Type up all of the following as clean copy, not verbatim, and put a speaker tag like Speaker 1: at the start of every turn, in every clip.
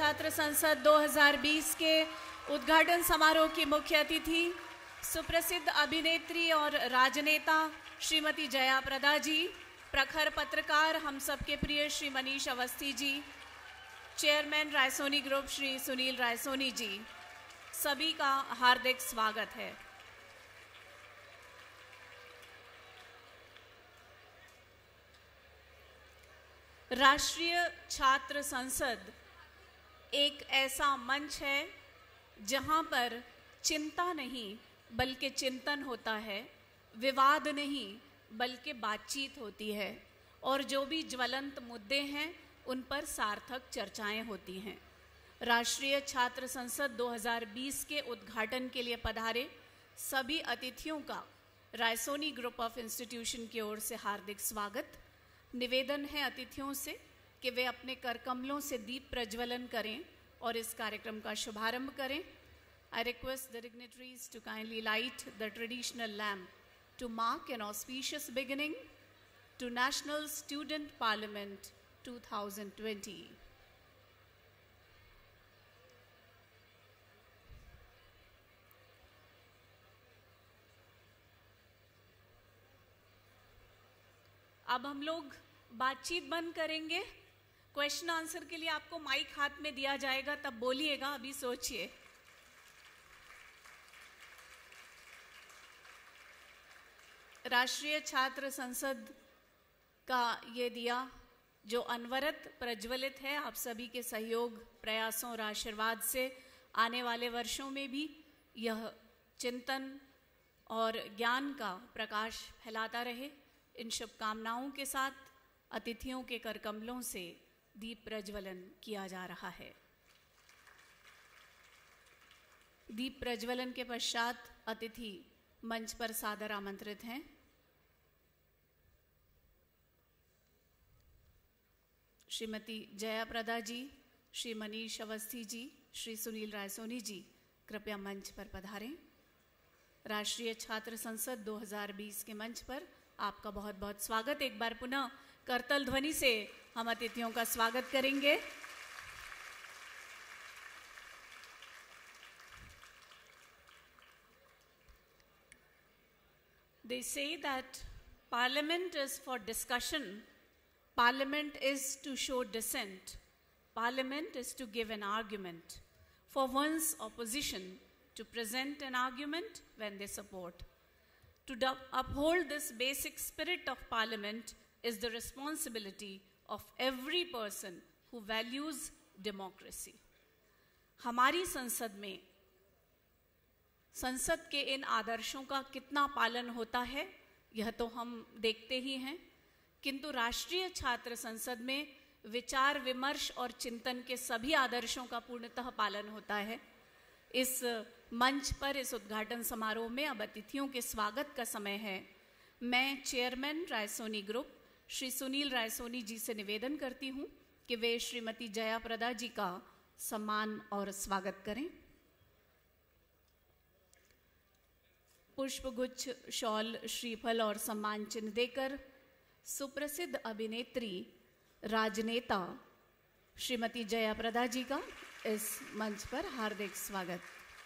Speaker 1: छात्र संसद 2020 के उद्घाटन समारोह की मुख्य अतिथि सुप्रसिद्ध अभिनेत्री और राजनेता श्रीमती जया प्रदा जी, प्रखर पत्रकार हम सबके प्रिय श्री मनीष अवस्थी जी, चेयरमैन रायसोनी ग्रुप श्री सुनील रायसोनी जी, सभी का हार्दिक स्वागत है। राष्ट्रीय छात्र संसद एक ऐसा मंच है जहां पर चिंता नहीं बल्कि चिंतन होता है, विवाद नहीं बल्कि बातचीत होती है और जो भी ज्वलंत मुद्दे हैं उन पर सार्थक चर्चाएं होती हैं। राष्ट्रीय छात्र संसद 2020 के उद्घाटन के लिए पधारे सभी अतिथियों का रायसोनी ग्रुप ऑफ इंस्टीट्यूशन की ओर से हार्दिक स्वागत। निवेदन है अतिथियों से कि वे अपने करकमलों से दीप प्रज्वलन करें और इस कार्यक्रम का शुभारंभ करें। I request the dignitaries to kindly light the traditional lamp to mark an auspicious beginning to National Student Parliament 2020. अब हम लोग बातचीत बंद करेंगे। क्वेश्चन आंसर के लिए आपको माइक हाथ में दिया जाएगा, तब बोलिएगा, अभी सोचिए। राष्ट्रीय छात्र संसद का ये दिया जो अनवरत प्रज्वलित है, आप सभी के सहयोग, प्रयासों और आशीर्वाद से आने वाले वर्षों में भी यह चिंतन और ज्ञान का प्रकाश फैलाता रहे। इन शुभकामनाओं के साथ अतिथियों के करकमलों से दीप प्रज्वलन किया जा रहा है। दीप प्रज्वलन के पश्चात अतिथि मंच पर सादर आमंत्रित हैं। श्रीमती जया प्रदा जी, श्री मनीष अवस्थी जी, श्री सुनील रायसोनी जी कृपया मंच पर पधारें। राष्ट्रीय छात्र संसद 2020 के मंच पर आपका बहुत बहुत स्वागत। एक बार पुनः करतल ध्वनि से हम अतिथियों का स्वागत करेंगे। They say that Parliament is for discussion, Parliament is to show dissent, Parliament is to give an argument, for one's opposition to present an argument when they support. To uphold this basic spirit of Parliament is the responsibility of every person who values democracy. हमारी संसद में संसद के इन आदर्शों का कितना पालन होता है यह तो हम देखते ही हैं, किंतु राष्ट्रीय छात्र संसद में विचार विमर्श और चिंतन के सभी आदर्शों का पूर्णतः पालन होता है। इस मंच पर इस उद्घाटन समारोह में अब अतिथियों के स्वागत का समय है। मैं चेयरमैन रायसोनी ग्रुप श्री सुनील रायसोनी जी से निवेदन करती हूँ कि वे श्रीमती जया प्रदा जी का सम्मान और स्वागत करें। पुष्पगुच्छ, शॉल, श्रीफल और सम्मान चिन्ह देकर सुप्रसिद्ध अभिनेत्री राजनेता श्रीमती जया प्रदा जी का इस मंच पर हार्दिक स्वागत।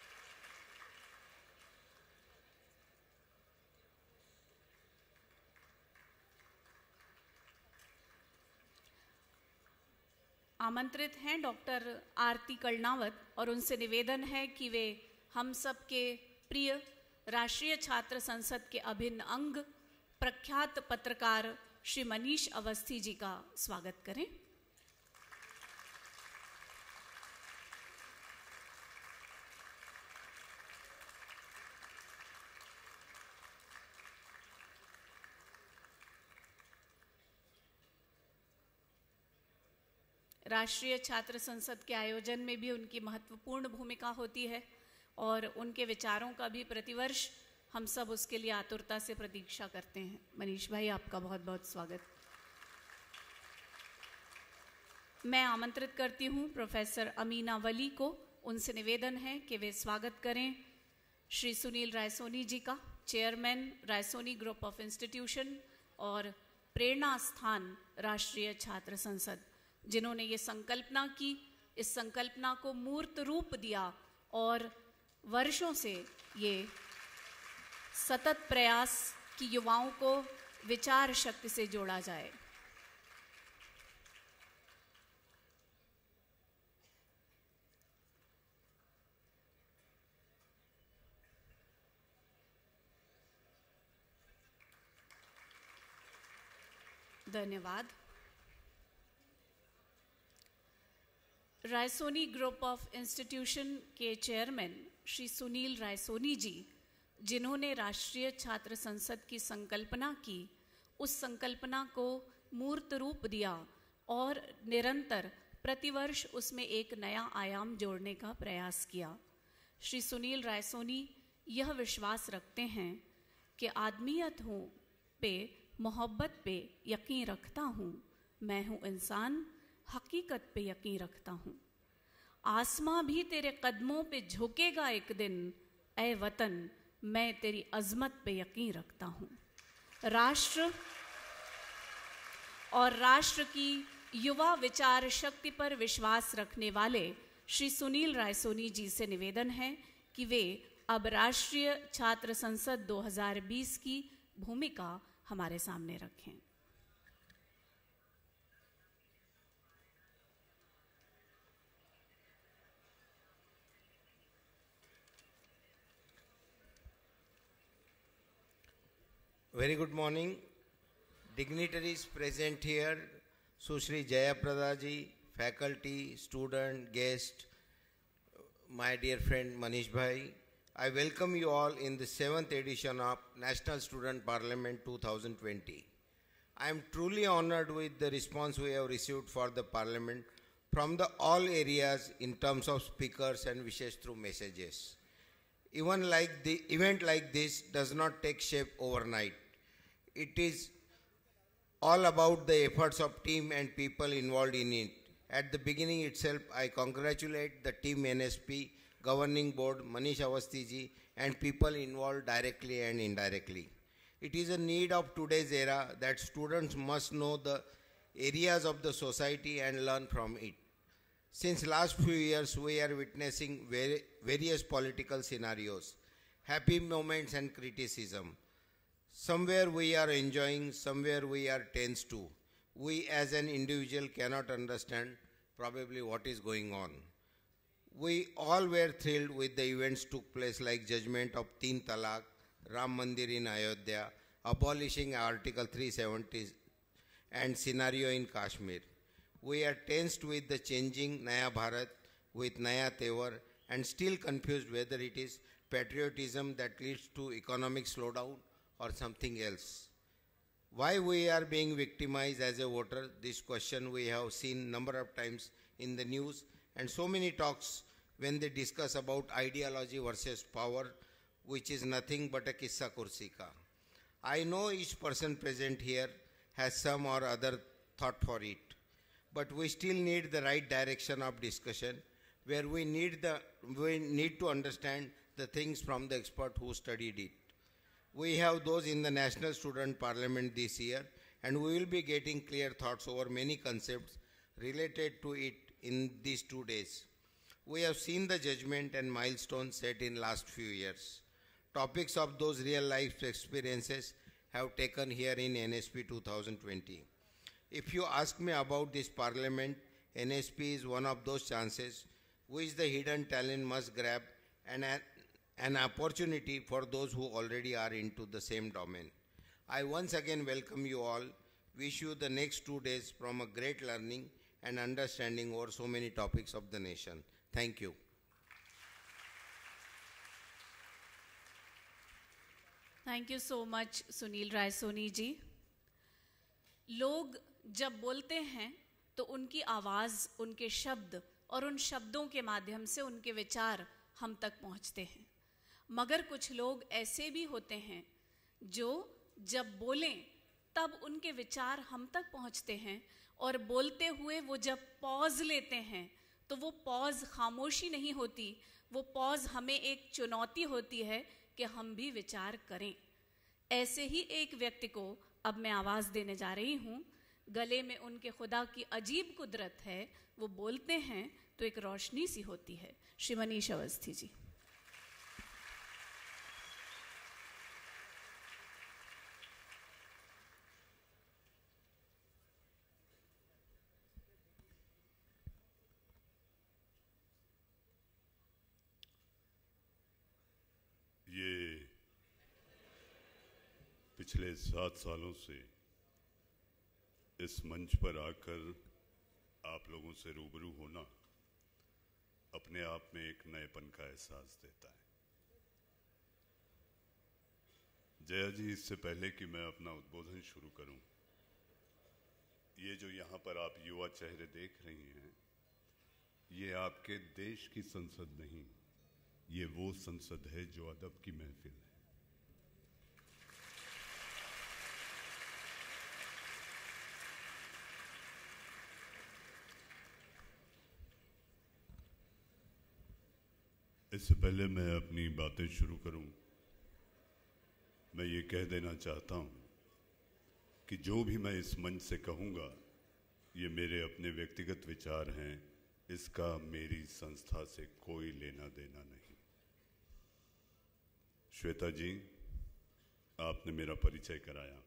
Speaker 1: आमंत्रित हैं डॉक्टर आरती कर्णावत और उनसे निवेदन है कि वे हम सब के प्रिय राष्ट्रीय छात्र संसद के अभिन्न अंग प्रख्यात पत्रकार श्री मनीष अवस्थी जी का स्वागत करें। राष्ट्रीय छात्र संसद के आयोजन में भी उनकी महत्वपूर्ण भूमिका होती है और उनके विचारों का भी प्रतिवर्ष हम सब उसके लिए आतुरता से प्रतीक्षा करते हैं। मनीष भाई, आपका बहुत बहुत स्वागत। मैं आमंत्रित करती हूँ प्रोफेसर अमीना वली को। उनसे निवेदन है कि वे स्वागत करें श्री सुनील रायसोनी जी का, chairman Raisoni group of institution और प्रेरणा स्थान राष्ट्रीय छात्र संसद, जिन्होंने ये संकल्पना की इस संकल्पना को मूर्त रूप दिया और वर्षों से ये सतत प्रयास कि युवाओं को विचार शक्ति से जोड़ा जाए। धन्यवाद। रायसोनी ग्रुप ऑफ इंस्टीट्यूशन के चेयरमैन श्री सुनील रायसोनी जी, जिन्होंने राष्ट्रीय छात्र संसद की संकल्पना की, उस संकल्पना को मूर्त रूप दिया और निरंतर प्रतिवर्ष उसमें एक नया आयाम जोड़ने का प्रयास किया। श्री सुनील रायसोनी यह विश्वास रखते हैं कि आदमियत हूँ पे मोहब्बत पे यकीन रखता हूँ, मैं हूँ इंसान, हकीकत पे यकीन रखता हूँ। आसमां भी तेरे कदमों पे झुकेगा एक दिन, ऐ वतन मैं तेरी अजमत पे यकीन रखता हूँ। राष्ट्र और राष्ट्र की युवा विचार शक्ति पर विश्वास रखने वाले श्री सुनील रायसोनी जी से निवेदन है कि वे अब राष्ट्रीय छात्र संसद 2020 की भूमिका हमारे सामने रखें।
Speaker 2: Very good morning. Dignitaries present here, Sushri Jayaprada ji, faculty, student, guest, my dear friend Manish Bhai. I welcome you all in the 7th edition of National Student Parliament 2020. I am truly honored with the response we have received for the Parliament from the all areas in terms of speakers and wishes through messages. Even like the event like this does not take shape overnight. It is all about the efforts of team and people involved in it. At the beginning itself, I congratulate the team NSP, Governing Board, Manish Awasthi ji, and people involved directly and indirectly. It is a need of today's era that students must know the areas of the society and learn from it. Since last few years, we are witnessing various political scenarios, happy moments and criticism. Somewhere we are enjoying, somewhere we are tense too. We as an individual cannot understand probably what is going on. We all were thrilled with the events took place like judgment of Teen Talaq, Ram Mandir in Ayodhya, abolishing Article 370 and scenario in Kashmir. We are tensed with the changing Naya Bharat with Naya Tevar and still confused whether it is patriotism that leads to economic slowdown or something else. Why we are being victimized as a voter, this question we have seen number of times in the news and so many talks when they discuss about ideology versus power, which is nothing but a kissa kursi ka. I know each person present here has some or other thought for it, but we still need the right direction of discussion where we need to understand the things from the expert who studied it. We have those in the National Student Parliament this year, and we will be getting clear thoughts over many concepts related to it in these 2 days. We have seen the judgment and milestones set in last few years. Topics of those real life experiences have taken here in NSP 2020. If you ask me about this Parliament, NSP is one of those chances which the hidden talent must grab and an opportunity for those who already are into the same domain. I once again welcome you all, wish you the next 2 days from a great learning and understanding over so many topics of the nation. Thank you.
Speaker 1: Thank you so much, Sunil Raisoni ji. लोग जब बोलते हैं तो उनकी आवाज़, उनके शब्द और उन शब्दों के माध्यम से उनके विचार हम तक पहुंचते हैं। मगर कुछ लोग ऐसे भी होते हैं जो जब बोलें तब उनके विचार हम तक पहुंचते हैं और बोलते हुए वो जब पॉज लेते हैं तो वो पॉज खामोशी नहीं होती, वो पॉज हमें एक चुनौती होती है कि हम भी विचार करें। ऐसे ही एक व्यक्ति को अब मैं आवाज़ देने जा रही हूँ। गले में उनके खुदा की अजीब कुदरत है, वो बोलते हैं तो एक रोशनी सी होती है। श्री मनीष अवस्थी जी।
Speaker 3: ये पिछले 7 सालों से इस मंच पर आकर आप लोगों से रूबरू होना अपने आप में एक नएपन का एहसास देता है। जया जी, इससे पहले कि मैं अपना उद्बोधन शुरू करूं, ये जो यहाँ पर आप युवा चेहरे देख रही हैं, ये आपके देश की संसद नहीं, ये वो संसद है जो अदब की महफिल है। इससे पहले मैं अपनी बातें शुरू करूं, मैं ये कह देना चाहता हूं कि जो भी मैं इस मंच से कहूंगा ये मेरे अपने व्यक्तिगत विचार हैं, इसका मेरी संस्था से कोई लेना देना नहीं। श्वेता जी, आपने मेरा परिचय कराया।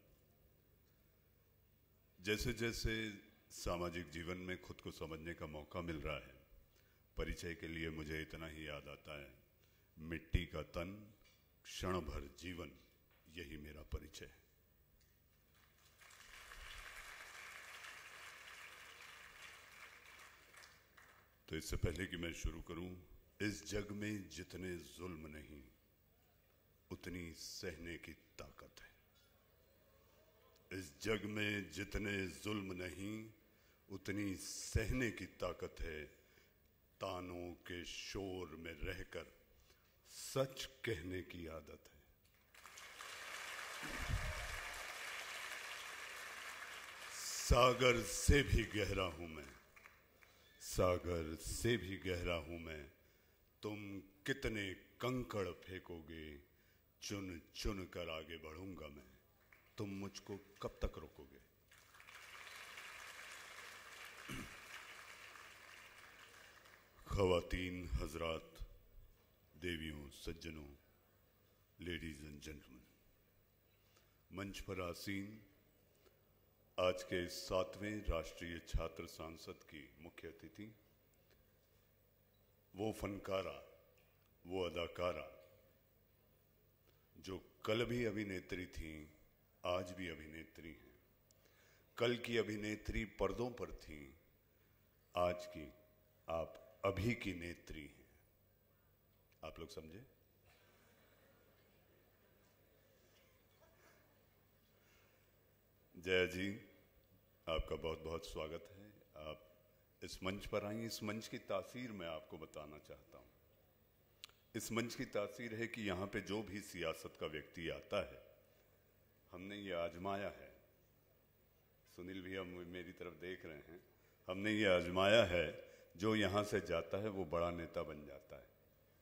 Speaker 3: जैसे जैसे सामाजिक जीवन में खुद को समझने का मौका मिल रहा है, परिचय के लिए मुझे इतना ही याद आता है, मिट्टी का तन, क्षण भर जीवन, यही मेरा परिचय है। तो इससे पहले कि मैं शुरू करूं, इस जग में जितने जुल्म नहीं उतनी सहने की ताकत है। इस जग में जितने जुल्म नहीं उतनी सहने की ताकत है। तानों के शोर में रहकर सच कहने की आदत है। सागर से भी गहरा हूं मैं, सागर से भी गहरा हूं मैं। तुम कितने कंकड़ फेंकोगे, चुन चुन कर आगे बढ़ूंगा मैं। तुम मुझको कब तक रोकोगे? ख़वातीन, हजरात, देवियों, सज्जनों, लेडीज एंड जेंटलमैन, मंच पर आसीन आज के 7वें राष्ट्रीय छात्र सांसद की मुख्य अतिथि, वो फनकारा, वो अदाकारा जो कल भी अभिनेत्री थी, आज भी अभिनेत्री हैं। कल की अभिनेत्री पर्दों पर थी, आज की आप अभी की नेत्री हैं। आप लोग समझे? जया जी, आपका बहुत बहुत स्वागत है। आप इस मंच पर आई। इस मंच की तासीर मैं आपको बताना चाहता हूं। इस मंच की तासीर है कि यहाँ पे जो भी सियासत का व्यक्ति आता है, हमने ये आजमाया है। सुनील भैया मेरी तरफ देख रहे हैं। हमने ये आजमाया है, जो यहाँ से जाता है वो बड़ा नेता बन जाता है।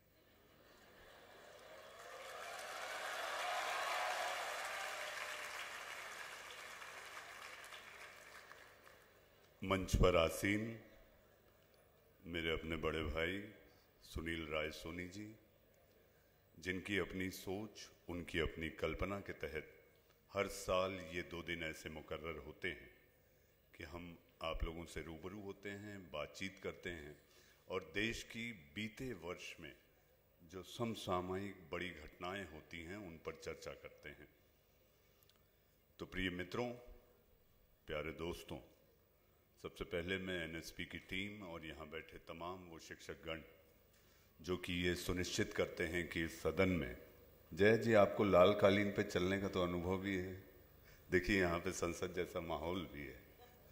Speaker 3: मंच पर आसीन मेरे अपने बड़े भाई सुनील रायसोनी जी, जिनकी अपनी सोच, उनकी अपनी कल्पना के तहत हर साल ये 2 दिन ऐसे मुकर्रर होते हैं कि हम आप लोगों से रूबरू होते हैं, बातचीत करते हैं और देश की बीते वर्ष में जो समसामयिक बड़ी घटनाएं होती हैं उन पर चर्चा करते हैं। तो प्रिय मित्रों, प्यारे दोस्तों, सबसे पहले मैं एनएसपी की टीम और यहाँ बैठे तमाम वो शिक्षकगण जो कि ये सुनिश्चित करते हैं कि इस सदन में, जय जी आपको लाल कालीन पे चलने का तो अनुभव भी है, देखिए यहाँ पे संसद जैसा माहौल भी है।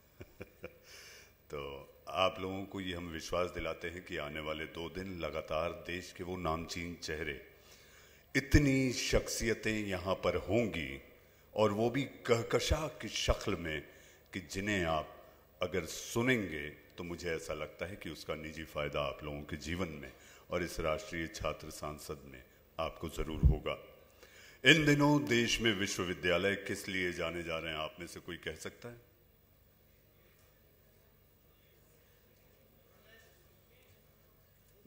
Speaker 3: तो आप लोगों को ये हम विश्वास दिलाते हैं कि आने वाले 2 दिन लगातार देश के वो नामचीन चेहरे, इतनी शख्सियतें यहाँ पर होंगी और वो भी कहकशा की शक्ल में कि जिन्हें आप अगर सुनेंगे तो मुझे ऐसा लगता है कि उसका निजी फायदा आप लोगों के जीवन में और इस राष्ट्रीय छात्र सांसद में आपको जरूर होगा। इन दिनों देश में विश्वविद्यालय किस लिए जाने जा रहे हैं, आप में से कोई कह सकता है?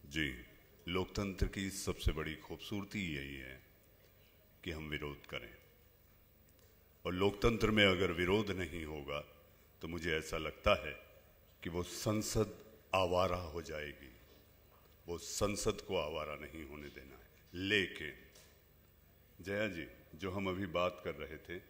Speaker 3: जी, लोकतंत्र की सबसे बड़ी खूबसूरती यही है कि हम विरोध करें, और लोकतंत्र में अगर विरोध नहीं होगा तो मुझे ऐसा लगता है कि वो संसद आवारा हो जाएगी। वो संसद को आवारा नहीं होने देना है। लेकिन जया जी, जो हम अभी बात कर रहे थे,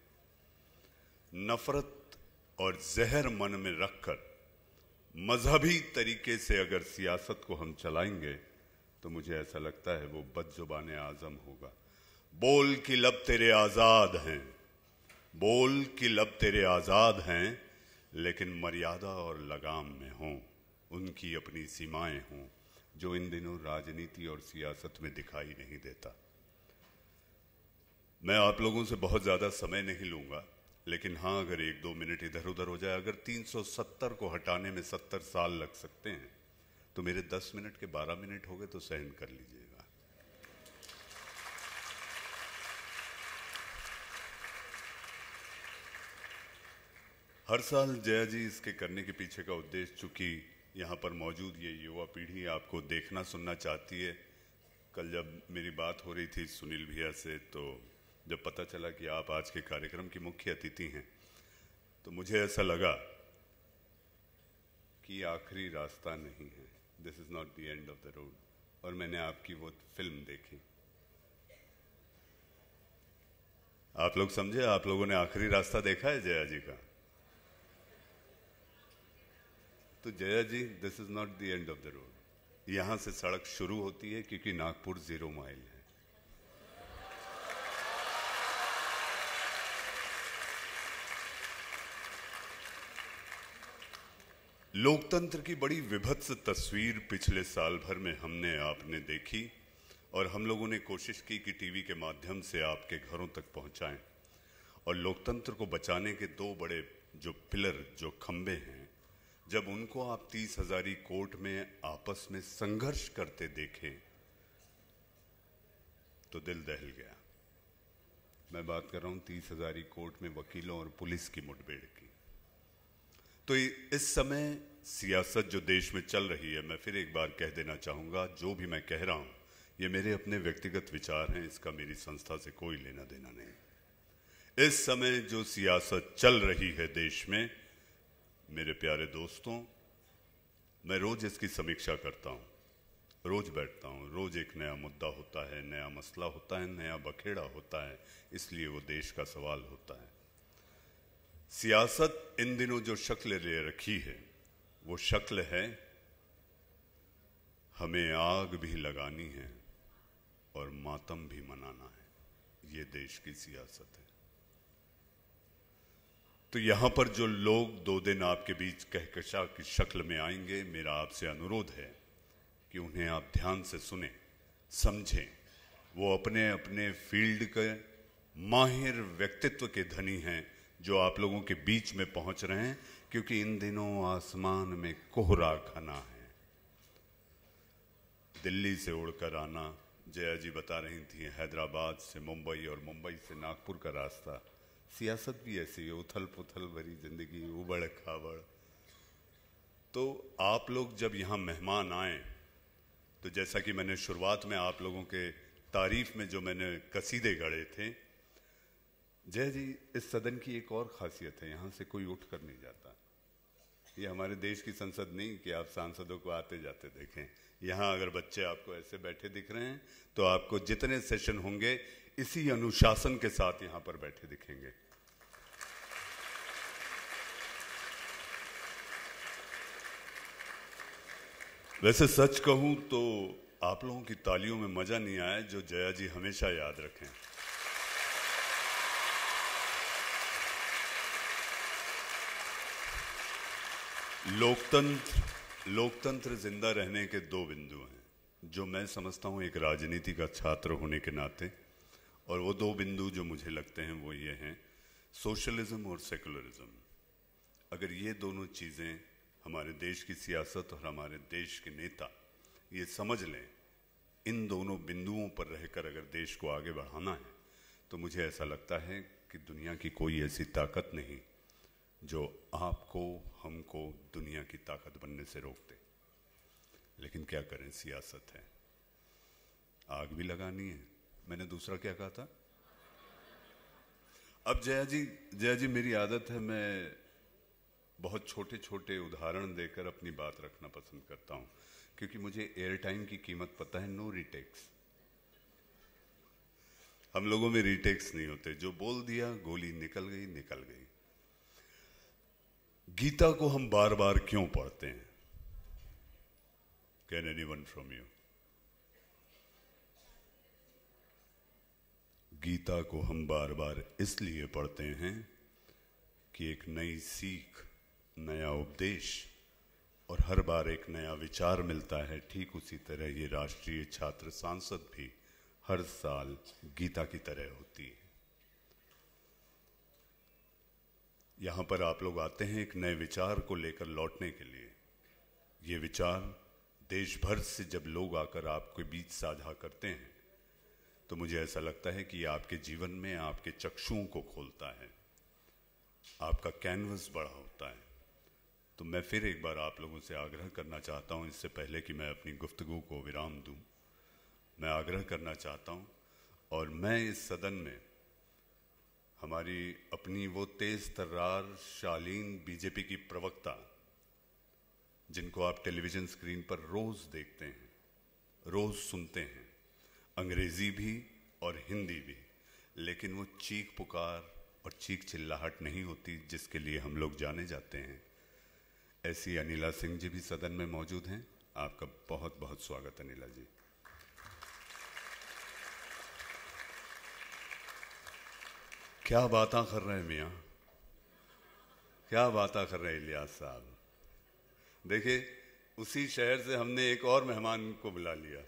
Speaker 3: नफरत और जहर मन में रखकर मजहबी तरीके से अगर सियासत को हम चलाएंगे तो मुझे ऐसा लगता है वो बदजुबान आजम होगा। बोल की लब तेरे आजाद हैं, बोल की लब तेरे आजाद हैं, लेकिन मर्यादा और लगाम में हों, उनकी अपनी सीमाएं हों, जो इन दिनों राजनीति और सियासत में दिखाई नहीं देता। मैं आप लोगों से बहुत ज़्यादा समय नहीं लूँगा, लेकिन हाँ, अगर 1-2 मिनट इधर उधर हो जाए, अगर 370 को हटाने में 70 साल लग सकते हैं तो मेरे 10 मिनट के 12 मिनट हो गए तो सहन कर लीजिएगा। हर साल जया जी, इसके करने के पीछे का उद्देश्य, चूंकि यहाँ पर मौजूद ये युवा पीढ़ी आपको देखना सुनना चाहती है। कल जब मेरी बात हो रही थी सुनील भैया से, तो जब पता चला कि आप आज के कार्यक्रम की मुख्य अतिथि हैं, तो मुझे ऐसा लगा कि आखिरी रास्ता नहीं है, this is not the end of the road. और मैंने आपकी वो फिल्म देखी। आप लोग समझे, आप लोगों ने आखिरी रास्ता देखा है जया जी का? तो Jaya ji, this is not the end of the road. यहां से सड़क शुरू होती है, क्योंकि नागपुर 0 माइल है। लोकतंत्र की बड़ी विभत्स तस्वीर पिछले साल भर में हमने आपने देखी, और हम लोगों ने कोशिश की कि टीवी के माध्यम से आपके घरों तक पहुंचाएं। और लोकतंत्र को बचाने के 2 बड़े जो पिलर, जो खंबे हैं, जब उनको आप 30 हजारी कोर्ट में आपस में संघर्ष करते देखे तो दिल दहल गया। मैं बात कर रहा हूं 30 हजारी कोर्ट में वकीलों और पुलिस की मुठभेड़ की। तो इस समय सियासत जो देश में चल रही है, मैं फिर एक बार कह देना चाहूंगा, जो भी मैं कह रहा हूं ये मेरे अपने व्यक्तिगत विचार हैं, इसका मेरी संस्था से कोई लेना देना नहीं। इस समय जो सियासत चल रही है देश में, मेरे प्यारे दोस्तों, मैं रोज इसकी समीक्षा करता हूं, रोज बैठता हूं, रोज एक नया मुद्दा होता है, नया मसला होता है, नया बखेड़ा होता है, इसलिए वो देश का सवाल होता है। सियासत इन दिनों जो शक्ल ले रखी है, वो शक्ल है हमें आग भी लगानी है और मातम भी मनाना है। ये देश की सियासत है। तो यहां पर जो लोग 2 दिन आपके बीच कहकशा की शक्ल में आएंगे, मेरा आपसे अनुरोध है कि उन्हें आप ध्यान से सुने, समझें। वो अपने अपने फील्ड के माहिर व्यक्तित्व के धनी हैं, जो आप लोगों के बीच में पहुंच रहे हैं, क्योंकि इन दिनों आसमान में कोहरा घना है। दिल्ली से उड़कर आना, जया जी बता रही थी, हैदराबाद से मुंबई और मुंबई से नागपुर का रास्ता। सियासत भी ऐसी है, उथल पुथल भरी जिंदगी, उबड़ खाबड़। तो आप लोग जब यहाँ मेहमान आए, तो जैसा कि मैंने शुरुआत में आप लोगों के तारीफ में जो मैंने कसीदे गढ़े थे, जय जी, इस सदन की एक और खासियत है, यहाँ से कोई उठ कर नहीं जाता। ये हमारे देश की संसद नहीं कि आप सांसदों को आते जाते देखें। यहाँ अगर बच्चे आपको ऐसे बैठे दिख रहे हैं, तो आपको जितने सेशन होंगे इसी अनुशासन के साथ यहाँ पर बैठे दिखेंगे। वैसे सच कहूं तो आप लोगों की तालियों में मजा नहीं आया, जो जया जी हमेशा याद रखें। लोकतंत्र जिंदा रहने के 2 बिंदु हैं, जो मैं समझता हूं एक राजनीति का छात्र होने के नाते, और वो 2 बिंदु जो मुझे लगते हैं वो ये हैं, सोशलिज्म और सेकुलरिज्म। अगर ये दोनों चीजें हमारे देश की सियासत और हमारे देश के नेता ये समझ लें, इन दोनों बिंदुओं पर रहकर अगर देश को आगे बढ़ाना है, तो मुझे ऐसा लगता है कि दुनिया की कोई ऐसी ताकत नहीं जो आपको, हमको दुनिया की ताकत बनने से रोक दे। लेकिन क्या करें, सियासत है, आग भी लगानी है। मैंने दूसरा क्या कहा था? अब जया जी मेरी आदत है, मैं बहुत छोटे छोटे उदाहरण देकर अपनी बात रखना पसंद करता हूं, क्योंकि मुझे एयर टाइम की कीमत पता है। नो रीटेक्स, हम लोगों में रीटेक्स नहीं होते। जो बोल दिया, गोली निकल गई। गीता को हम बार बार क्यों पढ़ते हैं? Can anyone from you? Gita को हम बार बार इसलिए पढ़ते हैं कि एक नई सीख, नया उपदेश और हर बार एक नया विचार मिलता है। ठीक उसी तरह ये राष्ट्रीय छात्र सांसद भी हर साल गीता की तरह होती है। यहां पर आप लोग आते हैं एक नए विचार को लेकर लौटने के लिए। ये विचार देश भर से जब लोग आकर आपके बीच साझा करते हैं तो मुझे ऐसा लगता है कि आपके जीवन में आपके चक्षुओं को खोलता है, आपका कैनवस बड़ा होता है। तो मैं फिर एक बार आप लोगों से आग्रह करना चाहता हूं, इससे पहले कि मैं अपनी गुफ्तगू को विराम दूं, मैं आग्रह करना चाहता हूं, और मैं इस सदन में हमारी अपनी वो तेज तर्रार शालीन बीजेपी की प्रवक्ता, जिनको आप टेलीविजन स्क्रीन पर रोज देखते हैं, रोज सुनते हैं, अंग्रेजी भी और हिंदी भी, लेकिन वो चीख पुकार और चीख चिल्लाहट नहीं होती जिसके लिए हम लोग जाने जाते हैं। ऐसी अनिला सिंह जी भी सदन में मौजूद हैं। आपका बहुत बहुत स्वागत अनिला जी। क्या बातें कर रहे हैं मियाँ, क्या बातें कर रहे हैं इलियास साहब। देखिए, उसी शहर से हमने एक और मेहमान को बुला लिया।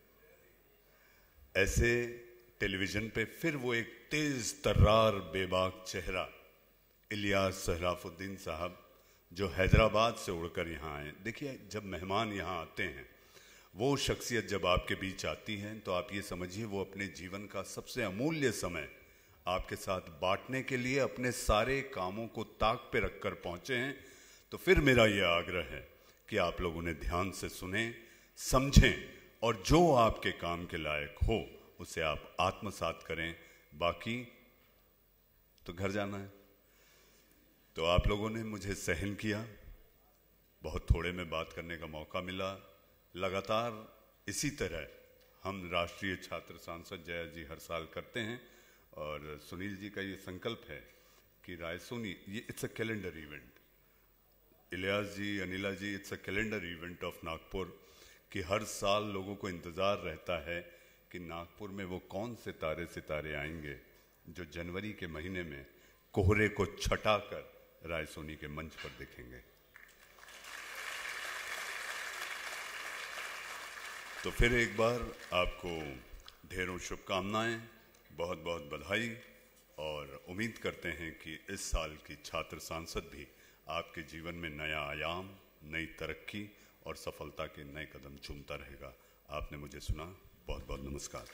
Speaker 3: ऐसे टेलीविजन पे फिर वो एक तेज तर्रार बेबाक चेहरा इलियास सहराफुद्दीन साहब, जो हैदराबाद से उड़कर यहाँ आए। देखिए, जब मेहमान यहाँ आते हैं, वो शख्सियत जब आपके बीच आती है तो आप ये समझिए वो अपने जीवन का सबसे अमूल्य समय आपके साथ बांटने के लिए अपने सारे कामों को ताक पे रखकर पहुंचे हैं। तो फिर मेरा ये आग्रह है कि आप लोग उन्हें ध्यान से सुने, समझें, और जो आपके काम के लायक हो उसे आप आत्मसात करें। बाकी तो घर जाना है। तो आप लोगों ने मुझे सहन किया, बहुत थोड़े में बात करने का मौका मिला। लगातार इसी तरह हम राष्ट्रीय छात्र सांसद जया जी हर साल करते हैं, और सुनील जी का ये संकल्प है कि रायसोनी, ये it's a calendar event. Ilyas ji, Anila ji, it's a calendar event of Nagpur, कि हर साल लोगों को इंतज़ार रहता है कि नागपुर में वो कौन से सितारे आएंगे जो जनवरी के महीने में कोहरे को छटाकर रायसोनी के मंच पर दिखेंगे। तो फिर एक बार आपको ढेरों शुभकामनाएं, बहुत बहुत बधाई, और उम्मीद करते हैं कि इस साल की छात्र सांसद भी आपके जीवन में नया आयाम, नई तरक्की और सफलता के नए कदम चूमता रहेगा। आपने मुझे सुना, बहुत बहुत नमस्कार।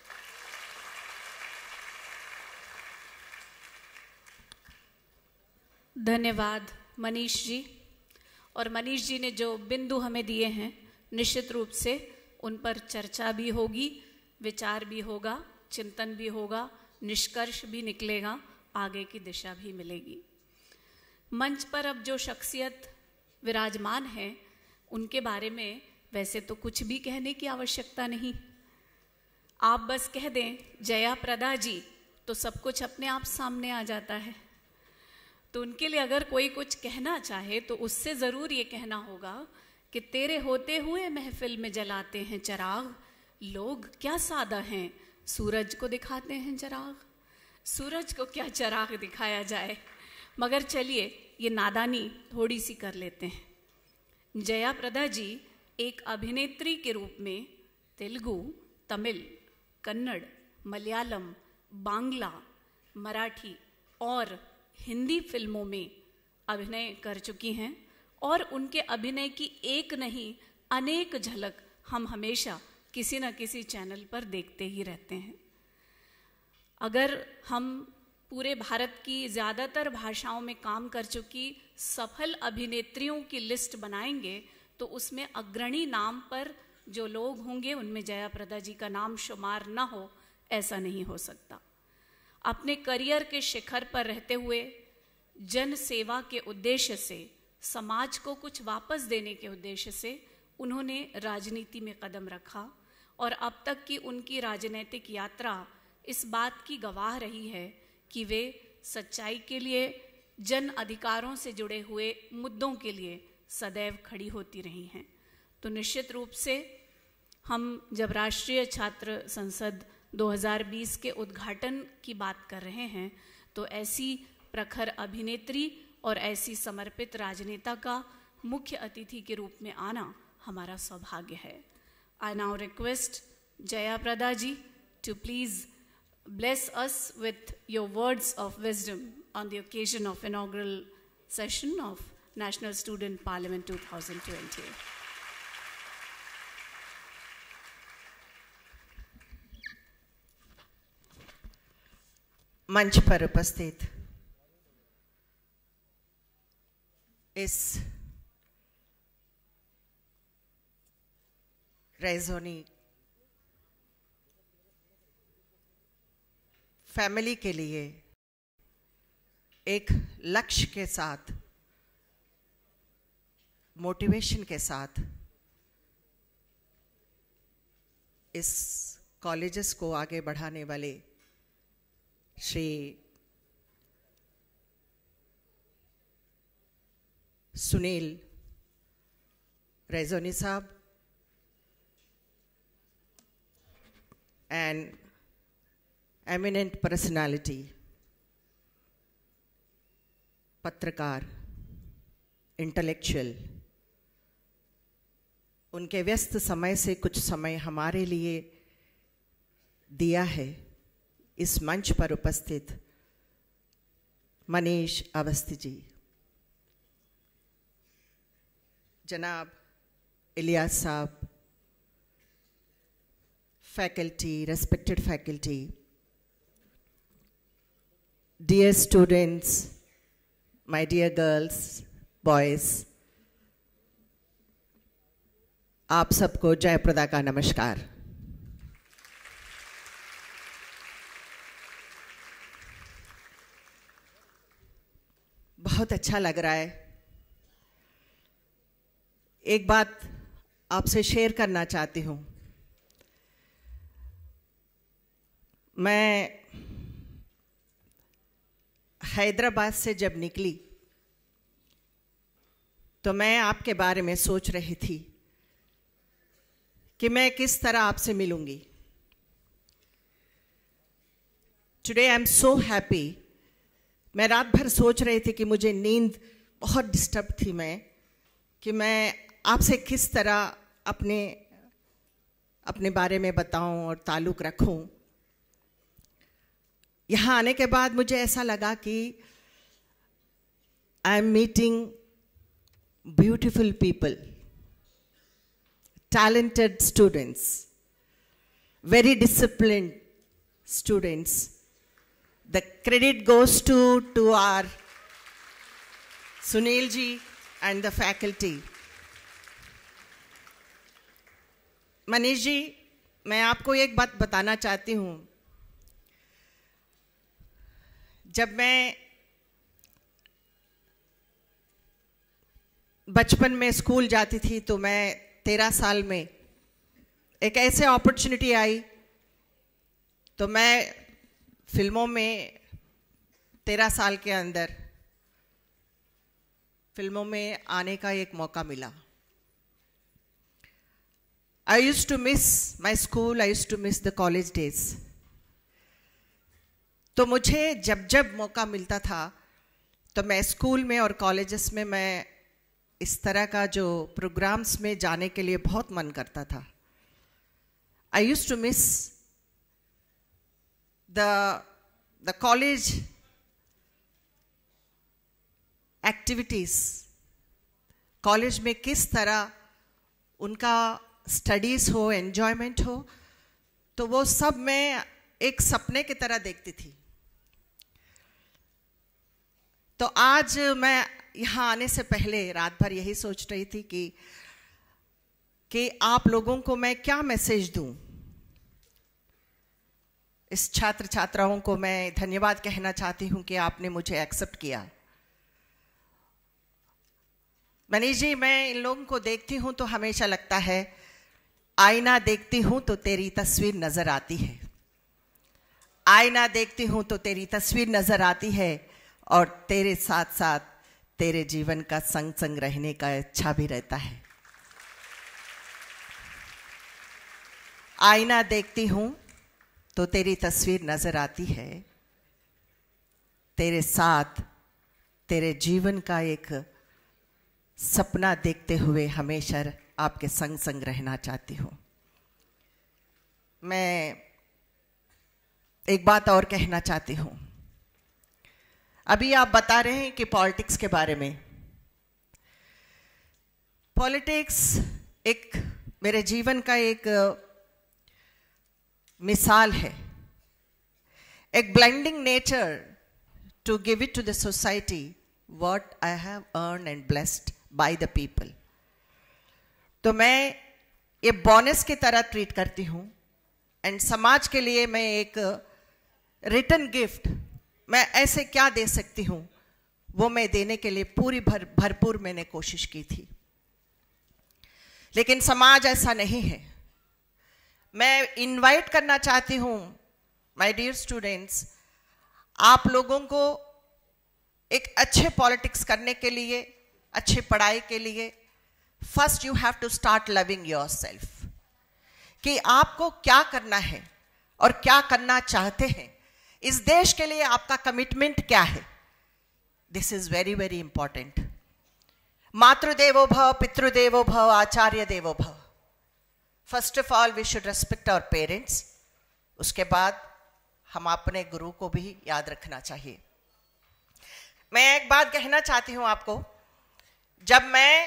Speaker 1: धन्यवाद मनीष जी। और मनीष जी ने जो बिंदु हमें दिए हैं, निश्चित रूप से उन पर चर्चा भी होगी, विचार भी होगा, चिंतन भी होगा, निष्कर्ष भी निकलेगा, आगे की दिशा भी मिलेगी। मंच पर अब जो शख्सियत विराजमान है, उनके बारे में वैसे तो कुछ भी कहने की आवश्यकता नहीं। आप बस कह दें जया प्रदा जी, तो सब कुछ अपने आप सामने आ जाता है। तो उनके लिए अगर कोई कुछ कहना चाहे तो उससे ज़रूर ये कहना होगा कि तेरे होते हुए महफिल में जलाते हैं चिराग, लोग क्या सादा हैं, सूरज को दिखाते हैं चिराग। सूरज को क्या चिराग दिखाया जाए, मगर चलिए ये नादानी थोड़ी सी कर लेते हैं। जया प्रदा जी एक अभिनेत्री के रूप में तेलुगु, तमिल, कन्नड़, मलयालम, बांग्ला, मराठी और हिंदी फिल्मों में अभिनय कर चुकी हैं, और उनके अभिनय की एक नहीं अनेक झलक हम हमेशा किसी न किसी चैनल पर देखते ही रहते हैं। अगर हम पूरे भारत की ज़्यादातर भाषाओं में काम कर चुकी सफल अभिनेत्रियों की लिस्ट बनाएंगे तो उसमें अग्रणी नाम पर जो लोग होंगे उनमें जया प्रदा जी का नाम शुमार ना हो, ऐसा नहीं हो सकता। अपने करियर के शिखर पर रहते हुए जन सेवा के उद्देश्य से, समाज को कुछ वापस देने के उद्देश्य से उन्होंने राजनीति में कदम रखा और अब तक की उनकी राजनीतिक यात्रा इस बात की गवाह रही है कि वे सच्चाई के लिए, जन अधिकारों से जुड़े हुए मुद्दों के लिए सदैव खड़ी होती रही हैं। तो निश्चित रूप से हम जब राष्ट्रीय छात्र संसद 2020 के उद्घाटन की बात कर रहे हैं तो ऐसी प्रखर अभिनेत्री और ऐसी समर्पित राजनेता का मुख्य अतिथि के रूप में आना हमारा सौभाग्य है। I now request Jaya Prada ji to please bless us with your words of wisdom on the occasion of inaugural session of National Student Parliament 2020.
Speaker 4: मंच पर उपस्थित इस रैज़ोनी फैमिली के लिए एक लक्ष्य के साथ, मोटिवेशन के साथ इस कॉलेजेस को आगे बढ़ाने वाले श्री सुनील रैज़ोनी साहब an eminent personality, पत्रकार, इंटेलेक्चुअल, उनके व्यस्त समय से कुछ समय हमारे लिए दिया है। इस मंच पर उपस्थित मनीष अवस्थी जी, जनाब इलियास साहब, faculty, respected faculty, dear students, my dear girls, boys, आप सबको जय प्रदा का नमस्कार। बहुत अच्छा लग रहा है। एक बात आपसे शेयर करना चाहती हूँ। मैं हैदराबाद से जब निकली तो मैं आपके बारे में सोच रही थी कि मैं किस तरह आपसे मिलूंगी। Today I am so happy. मैं रात भर सोच रही थी कि मुझे नींद बहुत डिस्टर्ब थी, कि मैं आपसे किस तरह अपने बारे में बताऊं और ताल्लुक़ रखूं। यहाँ आने के बाद मुझे ऐसा लगा कि I am meeting beautiful people, talented students, very disciplined students. The credit goes to our Sunil ji and the faculty. Manish ji, मैं आपको एक बात बताना चाहती हूँ। जब मैं बचपन में स्कूल जाती थी तो मैं 13 साल में एक ऐसे अपॉर्चुनिटी आई तो मैं फिल्मों में 13 साल के अंदर फिल्मों में आने का एक मौका मिला। I used to miss my school, I used to miss the college days. तो मुझे जब जब मौका मिलता था तो मैं स्कूल में और कॉलेजेस में मैं इस तरह का जो प्रोग्राम्स में जाने के लिए बहुत मन करता था। I used to miss the college activities. College में किस तरह उनका स्टडीज हो, एन्जॉयमेंट हो, तो वो सब मैं एक सपने की तरह देखती थी। तो आज मैं यहाँ आने से पहले रात भर यही सोच रही थी कि कि आप लोगों को मैं क्या मैसेज दूं। इस छात्र छात्राओं को मैं धन्यवाद कहना चाहती हूं कि आपने मुझे एक्सेप्ट किया। मनीष जी, मैं इन लोगों को देखती हूं तो हमेशा लगता है आईना देखती हूं तो तेरी तस्वीर नजर आती है, आईना देखती हूं तो तेरी तस्वीर नजर आती है, और तेरे साथ साथ तेरे जीवन का संग संग रहने का इच्छा भी रहता है। आईना देखती हूं तो तेरी तस्वीर नजर आती है, तेरे साथ तेरे जीवन का एक सपना देखते हुए हमेशा आपके संग संग रहना चाहती हूं। मैं एक बात और कहना चाहती हूं। अभी आप बता रहे हैं कि पॉलिटिक्स के बारे में। पॉलिटिक्स एक मेरे जीवन का एक मिसाल है, एक blending nature to give it to the society what I have earned and blessed by the people। तो मैं ये बोनस की तरह ट्रीट करती हूँ, एंड समाज के लिए मैं एक रिटर्न गिफ्ट मैं ऐसे क्या दे सकती हूँ वो मैं देने के लिए पूरी भरपूर मैंने कोशिश की थी। लेकिन समाज ऐसा नहीं है। मैं इनवाइट करना चाहती हूँ माय डियर स्टूडेंट्स, आप लोगों को एक अच्छे पॉलिटिक्स करने के लिए, अच्छी पढ़ाई के लिए, first you have to start loving yourself, कि आपको क्या करना है और क्या करना चाहते हैं, इस देश के लिए आपका कमिटमेंट क्या है। This is very very important. मातृदेवो भव, पितृदेवो भव, आचार्य देवो भव। First of all we should respect our parents. उसके बाद हम अपने गुरु को भी याद रखना चाहिए। मैं एक बात कहना चाहती हूं आपको। जब मैं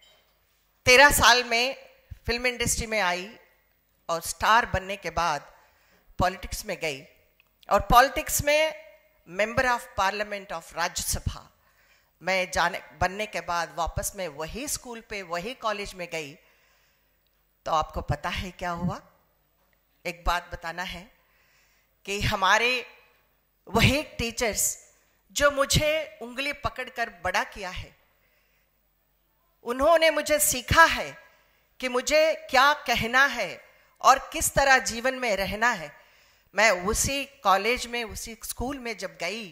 Speaker 4: 13 साल में फिल्म इंडस्ट्री में आई और स्टार बनने के बाद पॉलिटिक्स में गई, और पॉलिटिक्स में member of parliament of Rajya Sabha मैं बनने के बाद वापस मैं वही स्कूल पे, वही कॉलेज में गई, तो आपको पता है क्या हुआ? एक बात बताना है कि हमारे वही टीचर्स जो मुझे उंगली पकड़कर बड़ा किया है, उन्होंने मुझे सीखा है कि मुझे क्या कहना है और किस तरह जीवन में रहना है। मैं उसी कॉलेज में, उसी स्कूल में जब गई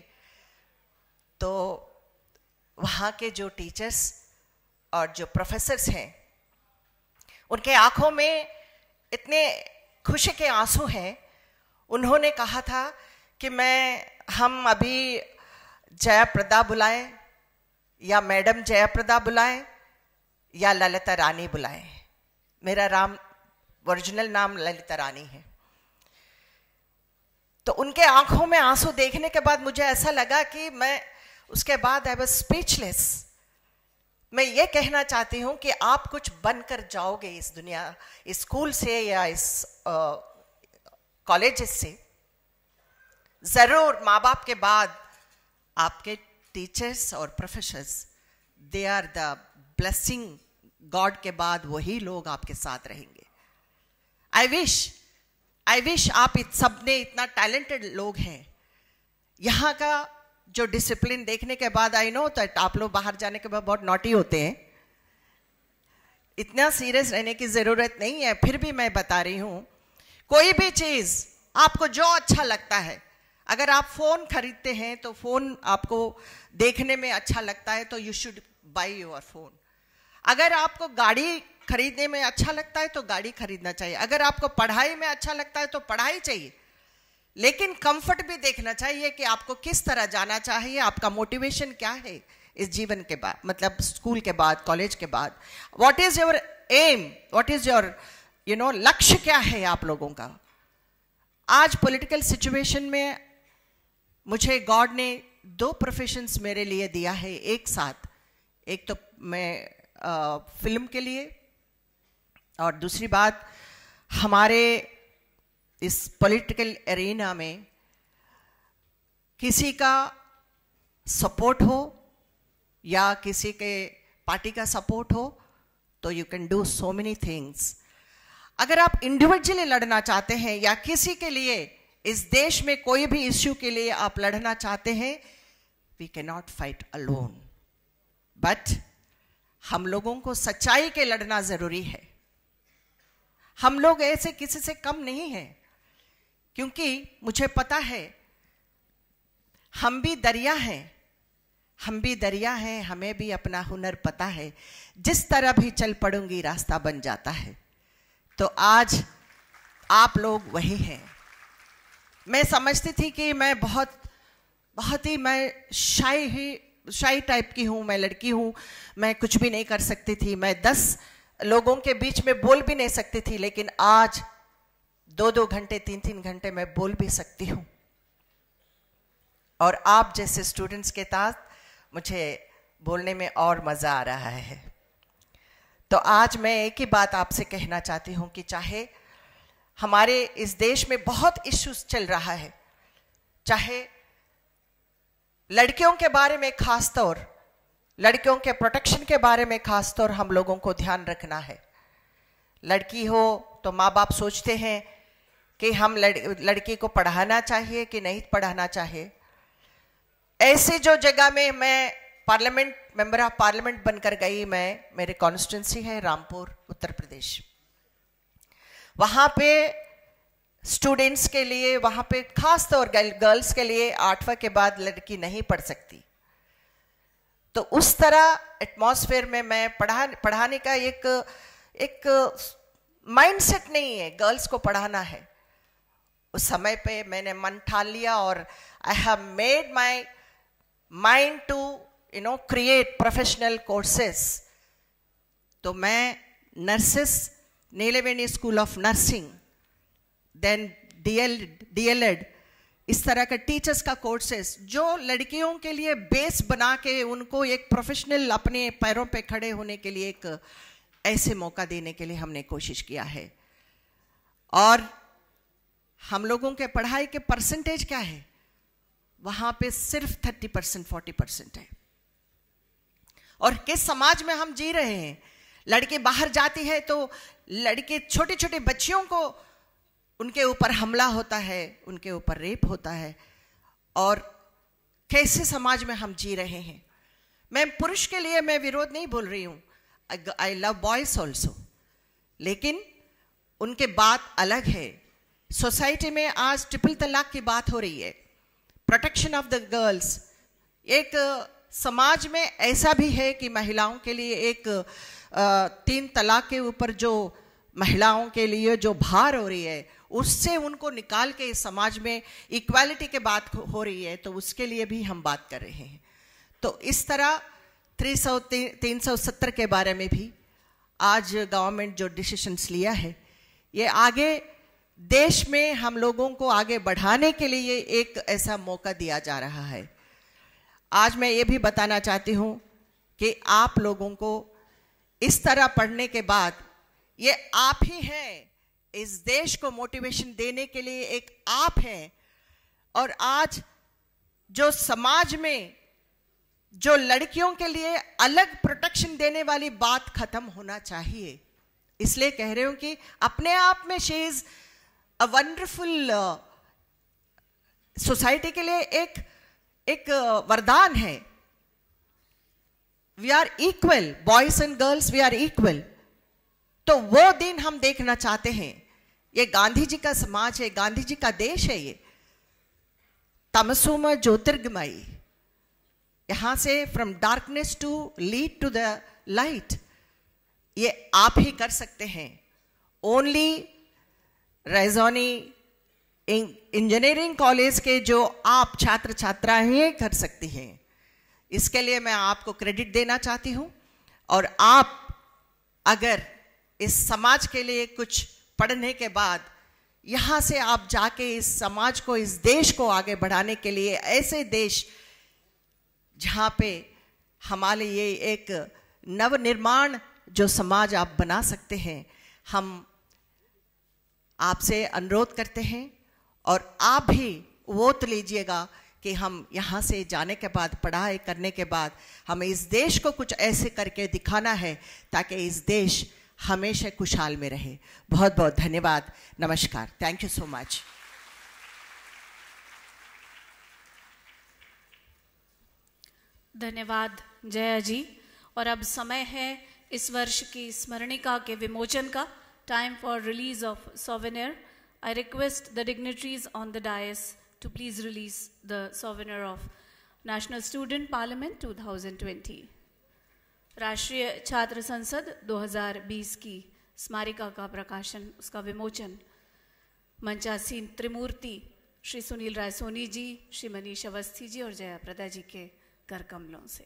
Speaker 4: तो वहाँ के जो टीचर्स और जो प्रोफेसर्स हैं, उनके आंखों में इतने खुशी के आंसू हैं। उन्होंने कहा था कि हम अभी जयाप्रदा बुलाएं, या मैडम जयाप्रदा बुलाएं, या ललिता रानी बुलाएं। मेरा ओरिजिनल नाम ललिता रानी है। तो उनके आंखों में आंसू देखने के बाद मुझे ऐसा लगा कि उसके बाद आई वाज स्पीचलेस। मैं ये कहना चाहती हूँ कि आप कुछ बनकर जाओगे इस दुनिया, इस स्कूल से या इस कॉलेज से। जरूर माँ बाप के बाद आपके टीचर्स और professors, they are the blessing. God के बाद वही लोग आपके साथ रहेंगे। आई विश आप सब ने इतना टैलेंटेड लोग हैं। यहाँ का जो डिसिप्लिन देखने के बाद आई नो दैट आप लोग बाहर जाने के बाद बहुत नॉटी होते हैं। इतना सीरियस रहने की जरूरत नहीं है, फिर भी मैं बता रही हूँ, कोई भी चीज आपको जो अच्छा लगता है, अगर आप फोन खरीदते हैं तो फोन आपको देखने में अच्छा लगता है तो you should buy your phone. अगर आपको गाड़ी खरीदने में अच्छा लगता है तो गाड़ी खरीदना चाहिए। अगर आपको पढ़ाई में अच्छा लगता है तो पढ़ाई चाहिए, लेकिन कंफर्ट भी देखना चाहिए कि आपको किस तरह जाना चाहिए, आपका मोटिवेशन क्या है इस जीवन के बाद, मतलब स्कूल के बाद, कॉलेज के बाद। What is your aim, what is your लक्ष्य क्या है आप लोगों का। आज पॉलिटिकल सिचुएशन में मुझे गॉड ने 2 प्रोफेशंस मेरे लिए दिया है एक साथ। एक तो मैं फिल्म के लिए, और दूसरी बात हमारे इस पॉलिटिकल एरिना में किसी का सपोर्ट हो या किसी के पार्टी का सपोर्ट हो, तो you can do so many things. अगर आप इंडिविजुअली लड़ना चाहते हैं या किसी के लिए, इस देश में कोई भी इश्यू के लिए आप लड़ना चाहते हैं, we can not fight alone, but हम लोगों को सच्चाई के लड़ना जरूरी है। हम लोग ऐसे किसी से कम नहीं हैं, क्योंकि मुझे पता है हम भी दरिया हैं, हमें भी अपना हुनर पता है, जिस तरह भी चल पड़ूंगी रास्ता बन जाता है। तो आज आप लोग वही हैं। मैं समझती थी कि मैं बहुत ही मैं शाई टाइप की हूँ, मैं लड़की हूँ, मैं कुछ भी नहीं कर सकती थी, मैं 10 लोगों के बीच में बोल भी नहीं सकती थी, लेकिन आज 2-2 घंटे 3-3 घंटे मैं बोल भी सकती हूँ। और आप जैसे स्टूडेंट्स के साथ मुझे बोलने में और मज़ा आ रहा है। तो आज मैं एक ही बात आपसे कहना चाहती हूँ कि चाहे हमारे इस देश में बहुत इश्यूज चल रहा है, चाहे लड़कियों के बारे में खास तौर, लड़कियों के प्रोटेक्शन के बारे में खास तौर हम लोगों को ध्यान रखना है। लड़की हो तो माँ बाप सोचते हैं कि हम लड़की को पढ़ाना चाहिए कि नहीं पढ़ाना चाहिए। ऐसी जो जगह में मैं मेंबर ऑफ पार्लियामेंट बनकर गई, मेरे कॉन्स्टिट्यूंसी है रामपुर, उत्तर प्रदेश, वहां पे स्टूडेंट्स के लिए, वहां पे खास तौर गर्ल्स के लिए 8वीं के बाद लड़की नहीं पढ़ सकती। तो उस तरह एटमॉस्फेयर में मैं पढ़ाने का एक माइंडसेट नहीं है, गर्ल्स को पढ़ाना है। उस समय पे मैंने मन ठान लिया और I have made my mind to create professional courses. तो मैं nurses, Neelveni school of nursing, then DLED, इस तरह का टीचर्स का कोर्सेस जो लड़कियों के लिए बेस बना के उनको एक प्रोफेशनल अपने पैरों पे खड़े होने के लिए एक ऐसे मौका देने के लिए हमने कोशिश किया है। और हम लोगों के पढ़ाई के परसेंटेज क्या है, वहां पे सिर्फ 30% 40% है। और किस समाज में हम जी रहे हैं, लड़के बाहर जाती है तो लड़के छोटे छोटे बच्चियों को उनके ऊपर हमला होता है, उनके ऊपर रेप होता है। और कैसे समाज में हम जी रहे हैं। मैं पुरुष के लिए मैं विरोध नहीं बोल रही हूं, आई लव बॉयज ऑल्सो, लेकिन उनके बात अलग है। सोसाइटी में आज ट्रिपल तलाक की बात हो रही है, प्रोटेक्शन ऑफ द गर्ल्स। एक समाज में ऐसा भी है कि महिलाओं के लिए एक 3 तलाक के ऊपर जो महिलाओं के लिए जो भार हो रही है, उससे उनको निकाल के इस समाज में इक्वालिटी के बात हो रही है, तो उसके लिए भी हम बात कर रहे हैं। तो इस तरह 370 के बारे में भी आज गवर्नमेंट जो डिसीजंस लिया है, ये आगे देश में हम लोगों को आगे बढ़ाने के लिए एक ऐसा मौका दिया जा रहा है। आज मैं ये भी बताना चाहती हूँ कि आप लोगों को इस तरह पढ़ने के बाद, ये आप ही हैं इस देश को मोटिवेशन देने के लिए, एक आप हैं। और आज जो समाज में जो लड़कियों के लिए अलग प्रोटेक्शन देने वाली बात खत्म होना चाहिए। इसलिए कह रही हूं कि अपने आप में she is a wonderful, society के लिए एक वरदान है। We are equal, boys and girls we are equal. तो वो दिन हम देखना चाहते हैं। ये गांधी जी का समाज है, गांधी जी का देश है। ये तमसोमा ज्योतिर्गमयी, यहां से from darkness to lead to the light, ये आप ही कर सकते हैं। ओनली रैजोनी इंजीनियरिंग कॉलेज के जो आप छात्र छात्राएं कर सकती हैं। इसके लिए मैं आपको क्रेडिट देना चाहती हूं। और आप अगर इस समाज के लिए कुछ पढ़ने के बाद यहां से आप जाके इस समाज को, इस देश को आगे बढ़ाने के लिए, ऐसे देश जहां पे हमारे लिए एक नवनिर्माण जो समाज आप बना सकते हैं, हम आपसे अनुरोध करते हैं। और आप भी वोट लीजिएगा कि हम यहाँ से जाने के बाद, पढ़ाई करने के बाद, हमें इस देश को कुछ ऐसे करके दिखाना है ताकि इस देश हमेशा खुशहाल में रहे। बहुत बहुत धन्यवाद। नमस्कार। Thank you so much.
Speaker 1: धन्यवाद जया जी। और अब समय है इस वर्ष की स्मरणिका के विमोचन का। Time for release of souvenir. I request the dignitaries on the dais to please release the souvenir of National Student Parliament 2020। राष्ट्रीय छात्र संसद 2020 की स्मारिका का प्रकाशन, उसका विमोचन मंचासीन त्रिमूर्ति श्री सुनील रायसोनी जी, श्री मनीष अवस्थी जी और जया प्रदा जी के कर कमलों से।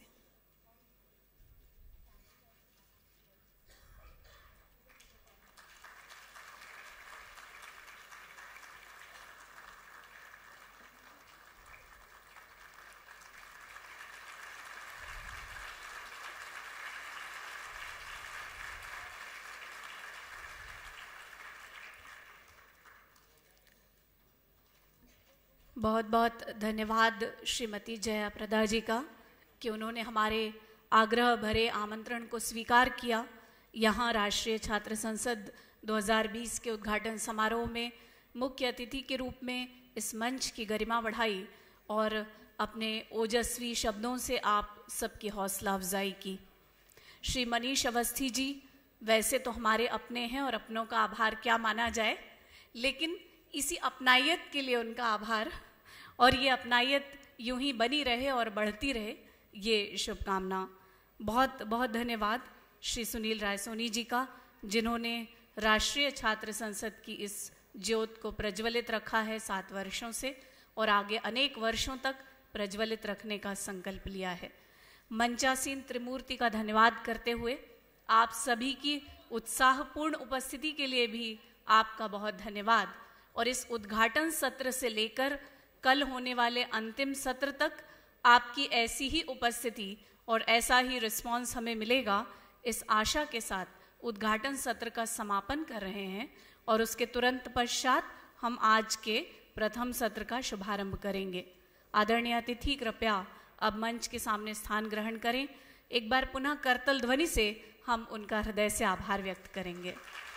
Speaker 1: बहुत बहुत धन्यवाद श्रीमती जया प्रदा जी का कि उन्होंने हमारे आग्रह भरे आमंत्रण को स्वीकार किया। यहाँ राष्ट्रीय छात्र संसद 2020 के उद्घाटन समारोह में मुख्य अतिथि के रूप में इस मंच की गरिमा बढ़ाई और अपने ओजस्वी शब्दों से आप सबकी हौसला अफजाई की। श्री मनीष अवस्थी जी वैसे तो हमारे अपने हैं और अपनों का आभार क्या माना जाए, लेकिन इसी अपनायत के लिए उनका आभार, और ये अपनायत यूं ही बनी रहे और बढ़ती रहे, ये शुभकामना। बहुत बहुत धन्यवाद श्री सुनील रायसोनी जी का, जिन्होंने राष्ट्रीय छात्र संसद की इस ज्योत को प्रज्वलित रखा है 7 वर्षों से और आगे अनेक वर्षों तक प्रज्वलित रखने का संकल्प लिया है। मंचासीन त्रिमूर्ति का धन्यवाद करते हुए आप सभी की उत्साहपूर्ण उपस्थिति के लिए भी आपका बहुत धन्यवाद। और इस उद्घाटन सत्र से लेकर कल होने वाले अंतिम सत्र तक आपकी ऐसी ही उपस्थिति और ऐसा ही रिस्पांस हमें मिलेगा, इस आशा के साथ उद्घाटन सत्र का समापन कर रहे हैं और उसके तुरंत पश्चात हम आज के प्रथम सत्र का शुभारंभ करेंगे। आदरणीय अतिथि कृपया अब मंच के सामने स्थान ग्रहण करें। एक बार पुनः करतल ध्वनि से हम उनका हृदय से आभार व्यक्त करेंगे।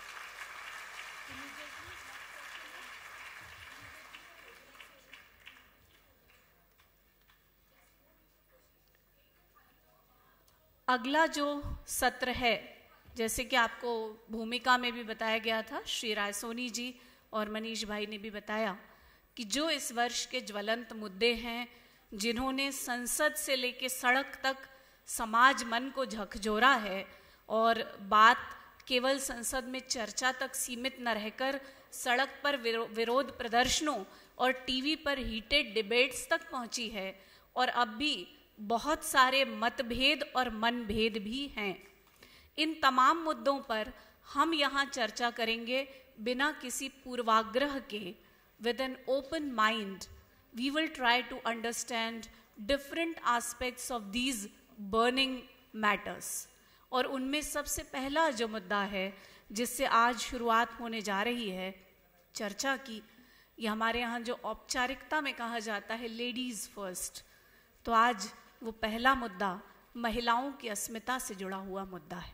Speaker 1: अगला जो सत्र है, जैसे कि आपको भूमिका में भी बताया गया था, श्री रायसोनी जी और मनीष भाई ने भी बताया कि जो इस वर्ष के ज्वलंत मुद्दे हैं, जिन्होंने संसद से लेकर सड़क तक समाज मन को झकझोरा है और बात केवल संसद में चर्चा तक सीमित न रहकर सड़क पर विरोध प्रदर्शनों और टीवी पर हीटेड डिबेट्स तक पहुंची है और अब भी बहुत सारे मतभेद और मनभेद भी हैं। इन तमाम मुद्दों पर हम यहाँ चर्चा करेंगे बिना किसी पूर्वाग्रह के। With an open mind we will try to understand different aspects of these burning matters. और उनमें सबसे पहला जो मुद्दा है जिससे आज शुरुआत होने जा रही है चर्चा की, ये हमारे यहाँ जो औपचारिकता में कहा जाता है लेडीज फर्स्ट, तो आज वो पहला मुद्दा महिलाओं की अस्मिता से जुड़ा हुआ मुद्दा है।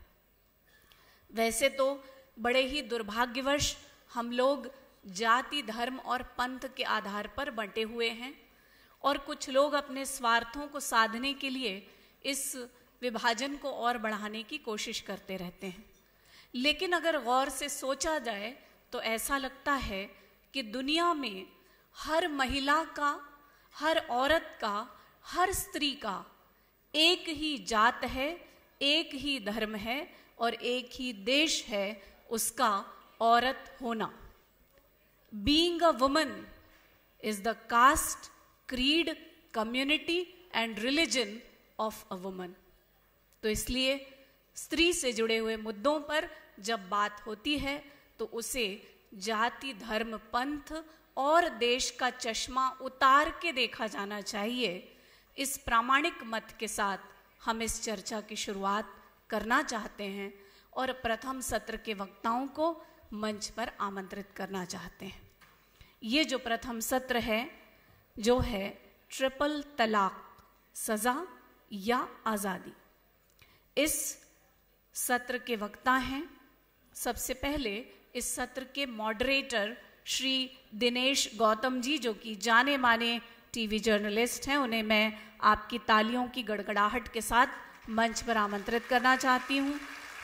Speaker 1: वैसे तो बड़े ही दुर्भाग्यवश हम लोग जाति, धर्म और पंथ के आधार पर बंटे हुए हैं और कुछ लोग अपने स्वार्थों को साधने के लिए इस विभाजन को और बढ़ाने की कोशिश करते रहते हैं। लेकिन अगर गौर से सोचा जाए तो ऐसा लगता है कि दुनिया में हर महिला का, हर औरत का, हर स्त्री का एक ही जात है, एक ही धर्म है और एक ही देश है, उसका औरत होना। Being a woman is the caste, creed, community and religion of a woman। तो इसलिए स्त्री से जुड़े हुए मुद्दों पर जब बात होती है तो उसे जाति, धर्म, पंथ और देश का चश्मा उतार के देखा जाना चाहिए। इस प्रामाणिक मत के साथ हम इस चर्चा की शुरुआत करना चाहते हैं और प्रथम सत्र के वक्ताओं को मंच पर आमंत्रित करना चाहते हैं। ये जो प्रथम सत्र है जो है ट्रिपल तलाक, सजा या आज़ादी। इस सत्र के वक्ता हैं, सबसे पहले इस सत्र के मॉडरेटर श्री दिनेश गौतम जी, जो कि जाने माने टीवी जर्नलिस्ट हैं। उन्हें मैं आपकी तालियों की गड़गड़ाहट के साथ मंच पर आमंत्रित करना चाहती हूं।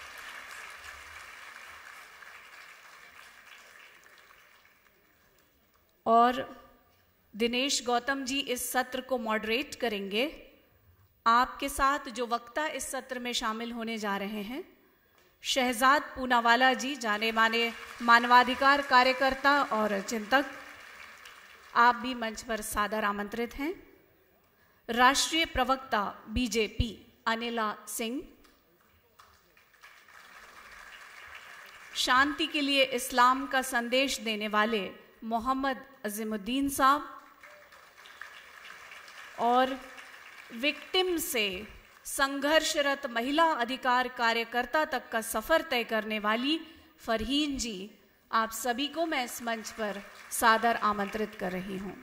Speaker 1: और दिनेश गौतम जी इस सत्र को मॉडरेट करेंगे। आपके साथ जो वक्ता इस सत्र में शामिल होने जा रहे हैं, शहजाद पूनावाला जी, जाने माने मानवाधिकार कार्यकर्ता और चिंतक, आप भी मंच पर सादर आमंत्रित हैं। राष्ट्रीय प्रवक्ता बीजेपी अनिला सिंह, शांति के लिए इस्लाम का संदेश देने वाले मोहम्मद अजीमुद्दीन साहब, और विक्टिम से संघर्षरत महिला अधिकार कार्यकर्ता तक का सफर तय करने वाली फरहीन जी, आप सभी को मैं इस मंच पर सादर आमंत्रित कर रही हूं।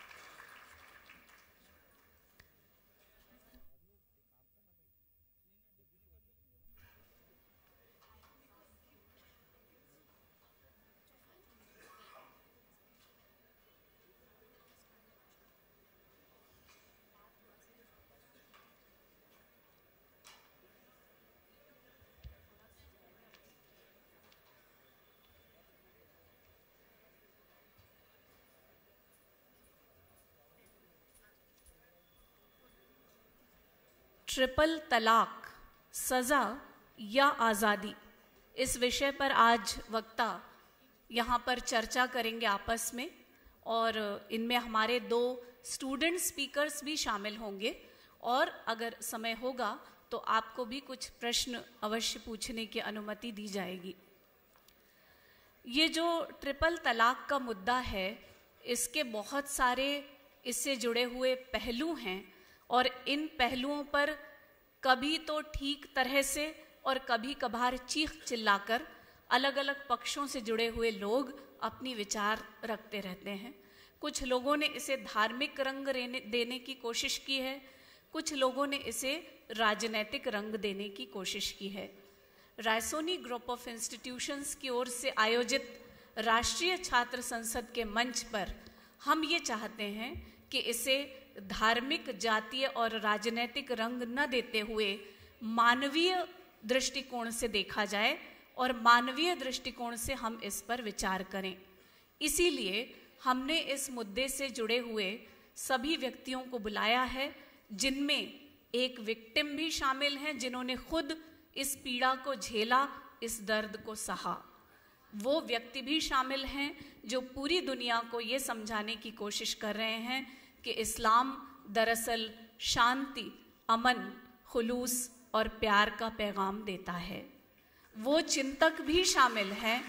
Speaker 1: ट्रिपल तलाक, सजा या आज़ादी, इस विषय पर आज वक्ता यहाँ पर चर्चा करेंगे आपस में, और इनमें हमारे 2 स्टूडेंट स्पीकर्स भी शामिल होंगे। और अगर समय होगा तो आपको भी कुछ प्रश्न अवश्य पूछने की अनुमति दी जाएगी। ये जो ट्रिपल तलाक का मुद्दा है, इसके बहुत सारे इससे जुड़े हुए पहलू हैं, और इन पहलुओं पर कभी तो ठीक तरह से और कभी कभार चीख चिल्लाकर अलग अलग पक्षों से जुड़े हुए लोग अपनी विचार रखते रहते हैं। कुछ लोगों ने इसे धार्मिक रंग देने की कोशिश की है, कुछ लोगों ने इसे राजनीतिक रंग देने की कोशिश की है। रायसोनी ग्रुप ऑफ इंस्टीट्यूशंस की ओर से आयोजित राष्ट्रीय छात्र संसद के मंच पर हम ये चाहते हैं कि इसे धार्मिक, जातीय और राजनीतिक रंग न देते हुए मानवीय दृष्टिकोण से देखा जाए, और मानवीय दृष्टिकोण से हम इस पर विचार करें। इसीलिए हमने इस मुद्दे से जुड़े हुए सभी व्यक्तियों को बुलाया है, जिनमें एक विक्टिम भी शामिल हैं, जिन्होंने खुद इस पीड़ा को झेला, इस दर्द को सहा। वो व्यक्ति भी शामिल हैं जो पूरी दुनिया को ये समझाने की कोशिश कर रहे हैं कि इस्लाम दरअसल शांति, अमन, खुलूस और प्यार का पैगाम देता है। वो चिंतक भी शामिल हैं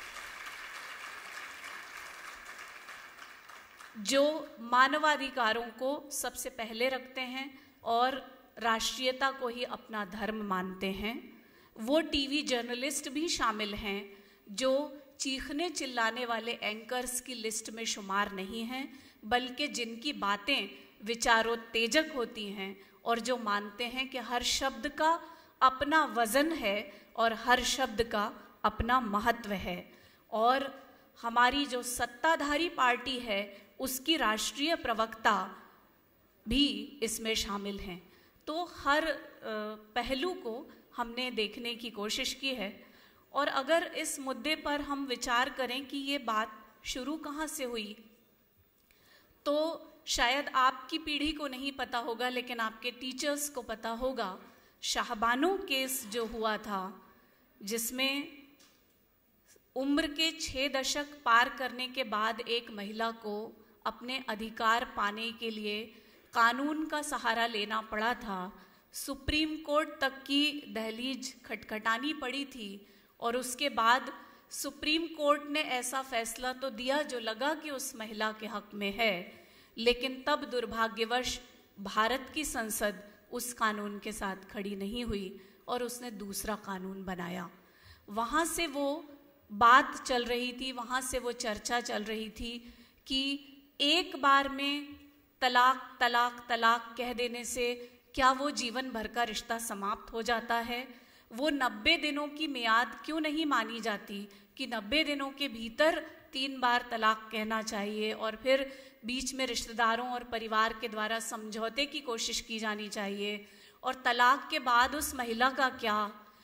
Speaker 1: जो मानवाधिकारों को सबसे पहले रखते हैं और राष्ट्रीयता को ही अपना धर्म मानते हैं। वो टीवी जर्नलिस्ट भी शामिल हैं जो चीखने चिल्लाने वाले एंकर्स की लिस्ट में शुमार नहीं हैं, बल्कि जिनकी बातें विचारोत्तेजक होती हैं और जो मानते हैं कि हर शब्द का अपना वजन है और हर शब्द का अपना महत्व है। और हमारी जो सत्ताधारी पार्टी है, उसकी राष्ट्रीय प्रवक्ता भी इसमें शामिल हैं। तो हर पहलू को हमने देखने की कोशिश की है। और अगर इस मुद्दे पर हम विचार करें कि ये बात शुरू कहाँ से हुई, तो शायद आपकी पीढ़ी को नहीं पता होगा, लेकिन आपके टीचर्स को पता होगा। शाहबानो केस जो हुआ था, जिसमें उम्र के 6 दशक पार करने के बाद एक महिला को अपने अधिकार पाने के लिए कानून का सहारा लेना पड़ा था, सुप्रीम कोर्ट तक की दहलीज खटखटानी पड़ी थी, और उसके बाद सुप्रीम कोर्ट ने ऐसा फैसला तो दिया जो लगा कि उस महिला के हक में है, लेकिन तब दुर्भाग्यवश भारत की संसद उस कानून के साथ खड़ी नहीं हुई और उसने दूसरा कानून बनाया। वहाँ से वो बात चल रही थी, वहाँ से वो चर्चा चल रही थी कि एक बार में तलाक तलाक तलाक कह देने से क्या वो जीवन भर का रिश्ता समाप्त हो जाता है? वो 90 दिनों की मियाद क्यों नहीं मानी जाती कि 90 दिनों के भीतर 3 बार तलाक कहना चाहिए और फिर बीच में रिश्तेदारों और परिवार के द्वारा समझौते की कोशिश की जानी चाहिए? और तलाक के बाद उस महिला का क्या,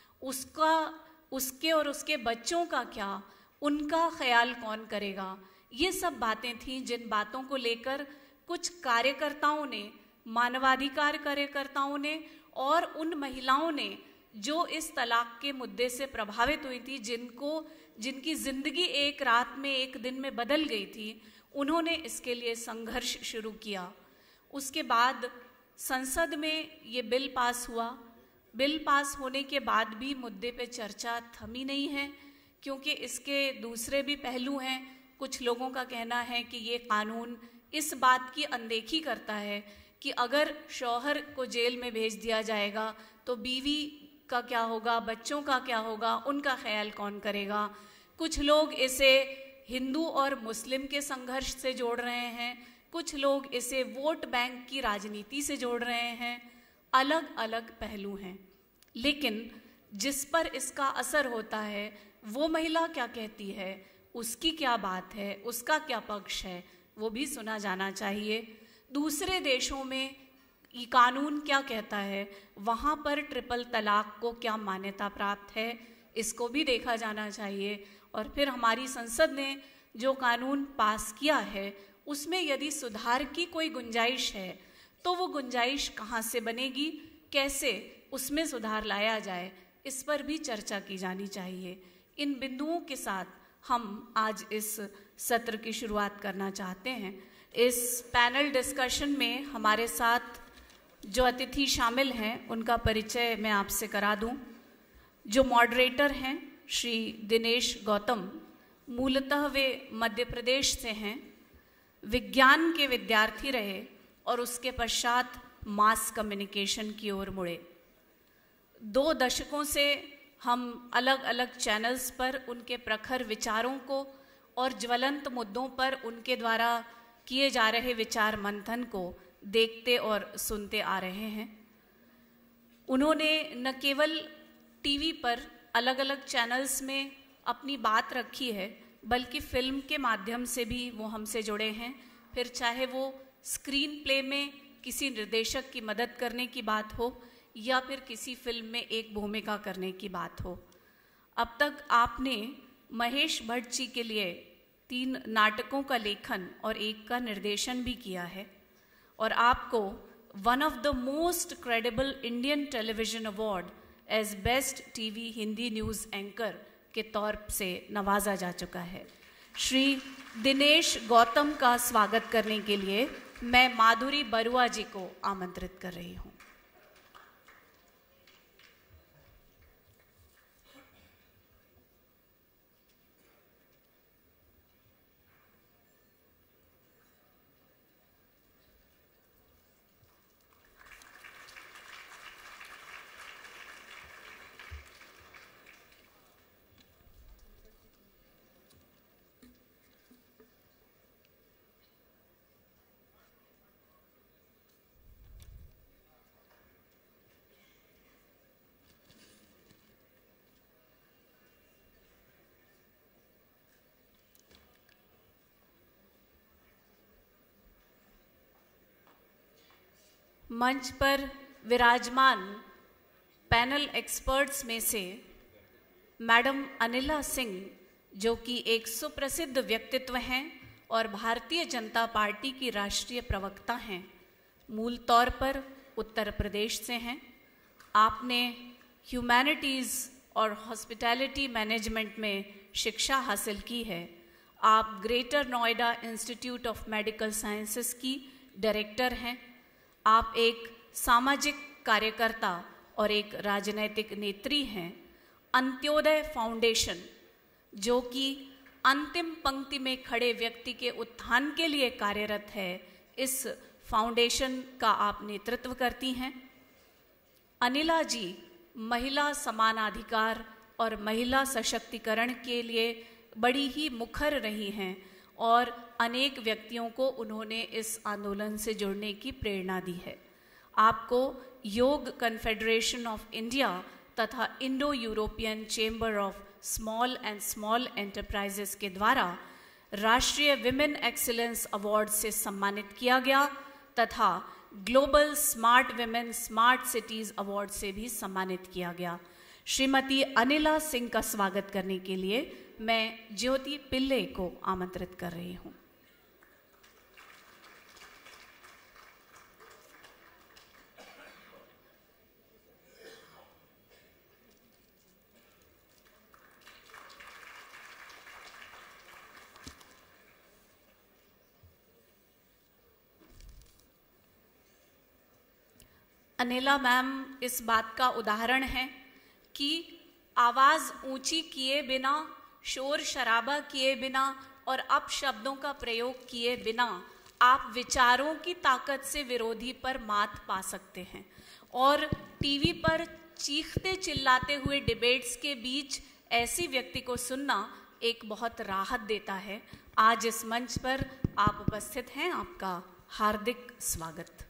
Speaker 1: उसके और उसके बच्चों का क्या, उनका ख्याल कौन करेगा? ये सब बातें थीं जिन बातों को लेकर कुछ कार्यकर्ताओं ने, मानवाधिकार कार्यकर्ताओं ने और उन महिलाओं ने जो इस तलाक के मुद्दे से प्रभावित हुई थी, जिनकी जिंदगी एक रात में, एक दिन में बदल गई थी, उन्होंने इसके लिए संघर्ष शुरू किया। उसके बाद संसद में ये बिल पास हुआ। बिल पास होने के बाद भी मुद्दे पे चर्चा थमी नहीं है, क्योंकि इसके दूसरे भी पहलू हैं। कुछ लोगों का कहना है कि ये कानून इस बात की अनदेखी करता है कि अगर शौहर को जेल में भेज दिया जाएगा तो बीवी का क्या होगा, बच्चों का क्या होगा, उनका ख्याल कौन करेगा। कुछ लोग इसे हिंदू और मुस्लिम के संघर्ष से जोड़ रहे हैं, कुछ लोग इसे वोट बैंक की राजनीति से जोड़ रहे हैं। अलग अलग पहलू हैं, लेकिन जिस पर इसका असर होता है वो महिला क्या कहती है, उसकी क्या बात है, उसका क्या पक्ष है, वो भी सुना जाना चाहिए। दूसरे देशों में ये कानून क्या कहता है, वहाँ पर ट्रिपल तलाक को क्या मान्यता प्राप्त है, इसको भी देखा जाना चाहिए। और फिर हमारी संसद ने जो कानून पास किया है उसमें यदि सुधार की कोई गुंजाइश है तो वो गुंजाइश कहाँ से बनेगी, कैसे उसमें सुधार लाया जाए, इस पर भी चर्चा की जानी चाहिए। इन बिंदुओं के साथ हम आज इस सत्र की शुरुआत करना चाहते हैं। इस पैनल डिस्कशन में हमारे साथ जो अतिथि शामिल हैं उनका परिचय मैं आपसे करा दूं। जो मॉडरेटर हैं श्री दिनेश गौतम, मूलतः वे मध्य प्रदेश से हैं, विज्ञान के विद्यार्थी रहे और उसके पश्चात मास कम्युनिकेशन की ओर मुड़े। 2 दशकों से हम अलग अलग चैनल्स पर उनके प्रखर विचारों को और ज्वलंत मुद्दों पर उनके द्वारा किए जा रहे विचार मंथन को देखते और सुनते आ रहे हैं। उन्होंने न केवल टीवी पर अलग अलग चैनल्स में अपनी बात रखी है, बल्कि फिल्म के माध्यम से भी वो हमसे जुड़े हैं। फिर चाहे वो स्क्रीन प्ले में किसी निर्देशक की मदद करने की बात हो या फिर किसी फिल्म में एक भूमिका करने की बात हो। अब तक आपने महेश भट्ट जी के लिए 3 नाटकों का लेखन और 1 का निर्देशन भी किया है और आपको one of the most credible Indian television award as best TV Hindi news anchor के तौर से नवाजा जा चुका है। श्री दिनेश गौतम का स्वागत करने के लिए मैं माधुरी बरुआ जी को आमंत्रित कर रही हूँ। मंच पर विराजमान पैनल एक्सपर्ट्स में से मैडम अनिला सिंह, जो कि एक सुप्रसिद्ध व्यक्तित्व हैं और भारतीय जनता पार्टी की राष्ट्रीय प्रवक्ता हैं, मूल तौर पर उत्तर प्रदेश से हैं। आपने ह्यूमैनिटीज़ और हॉस्पिटैलिटी मैनेजमेंट में शिक्षा हासिल की है। आप greater Noida institute of medical sciences की डायरेक्टर हैं। आप एक सामाजिक कार्यकर्ता और एक राजनैतिक नेत्री हैं। अंत्योदय फाउंडेशन, जो कि अंतिम पंक्ति में खड़े व्यक्ति के उत्थान के लिए कार्यरत है, इस फाउंडेशन का आप नेतृत्व करती हैं। अनिला जी महिला समानाधिकार और महिला सशक्तिकरण के लिए बड़ी ही मुखर रही हैं और अनेक व्यक्तियों को उन्होंने इस आंदोलन से जुड़ने की प्रेरणा दी है। आपको योग कन्फेडरेशन ऑफ इंडिया तथा Indo European chamber of small and small enterprises के द्वारा राष्ट्रीय विमेन एक्सीलेंस अवार्ड से सम्मानित किया गया तथा global smart women smart cities award से भी सम्मानित किया गया। श्रीमती अनिला सिंह का स्वागत करने के लिए मैं ज्योति पिल्ले को आमंत्रित कर रही हूँ। अनिला मैम इस बात का उदाहरण है कि आवाज़ ऊंची किए बिना, शोर शराबा किए बिना और अपशब्दों का प्रयोग किए बिना आप विचारों की ताकत से विरोधी पर मात पा सकते हैं। और टीवी पर चीखते चिल्लाते हुए डिबेट्स के बीच ऐसी व्यक्ति को सुनना एक बहुत राहत देता है। आज इस मंच पर आप उपस्थित हैं, आपका हार्दिक स्वागत।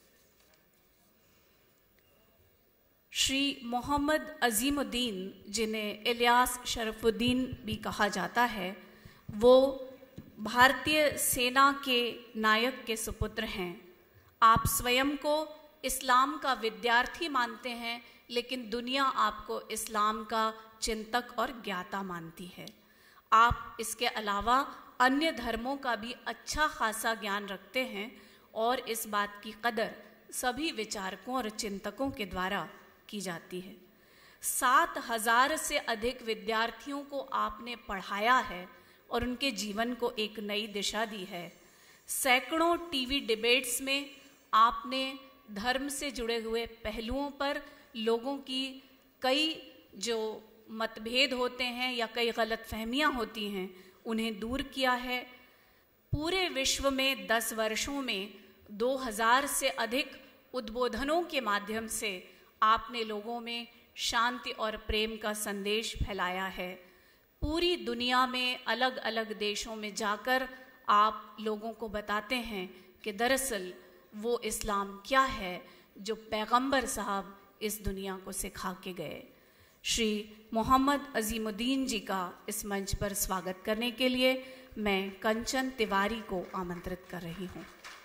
Speaker 1: श्री मोहम्मद अजीमुद्दीन, जिन्हें इलियास शरफुद्दीन भी कहा जाता है, वो भारतीय सेना के नायक के सुपुत्र हैं। आप स्वयं को इस्लाम का विद्यार्थी मानते हैं, लेकिन दुनिया आपको इस्लाम का चिंतक और ज्ञाता मानती है। आप इसके अलावा अन्य धर्मों का भी अच्छा खासा ज्ञान रखते हैं और इस बात की कदर सभी विचारकों और चिंतकों के द्वारा की जाती है। 7,000 से अधिक विद्यार्थियों को आपने पढ़ाया है और उनके जीवन को एक नई दिशा दी है। सैकड़ों टीवी डिबेट्स में आपने धर्म से जुड़े हुए पहलुओं पर लोगों की कई जो मतभेद होते हैं या कई गलतफहमियां होती हैं, उन्हें दूर किया है। पूरे विश्व में 10 वर्षों में 2000 से अधिक उद्बोधनों के माध्यम से आपने लोगों में शांति और प्रेम का संदेश फैलाया है। पूरी दुनिया में अलग अलग देशों में जाकर आप लोगों को बताते हैं कि दरअसल वो इस्लाम क्या है जो पैगंबर साहब इस दुनिया को सिखा के गए। श्री मोहम्मद अजीमुद्दीन जी का इस मंच पर स्वागत करने के लिए मैं कंचन तिवारी को आमंत्रित कर रही हूँ।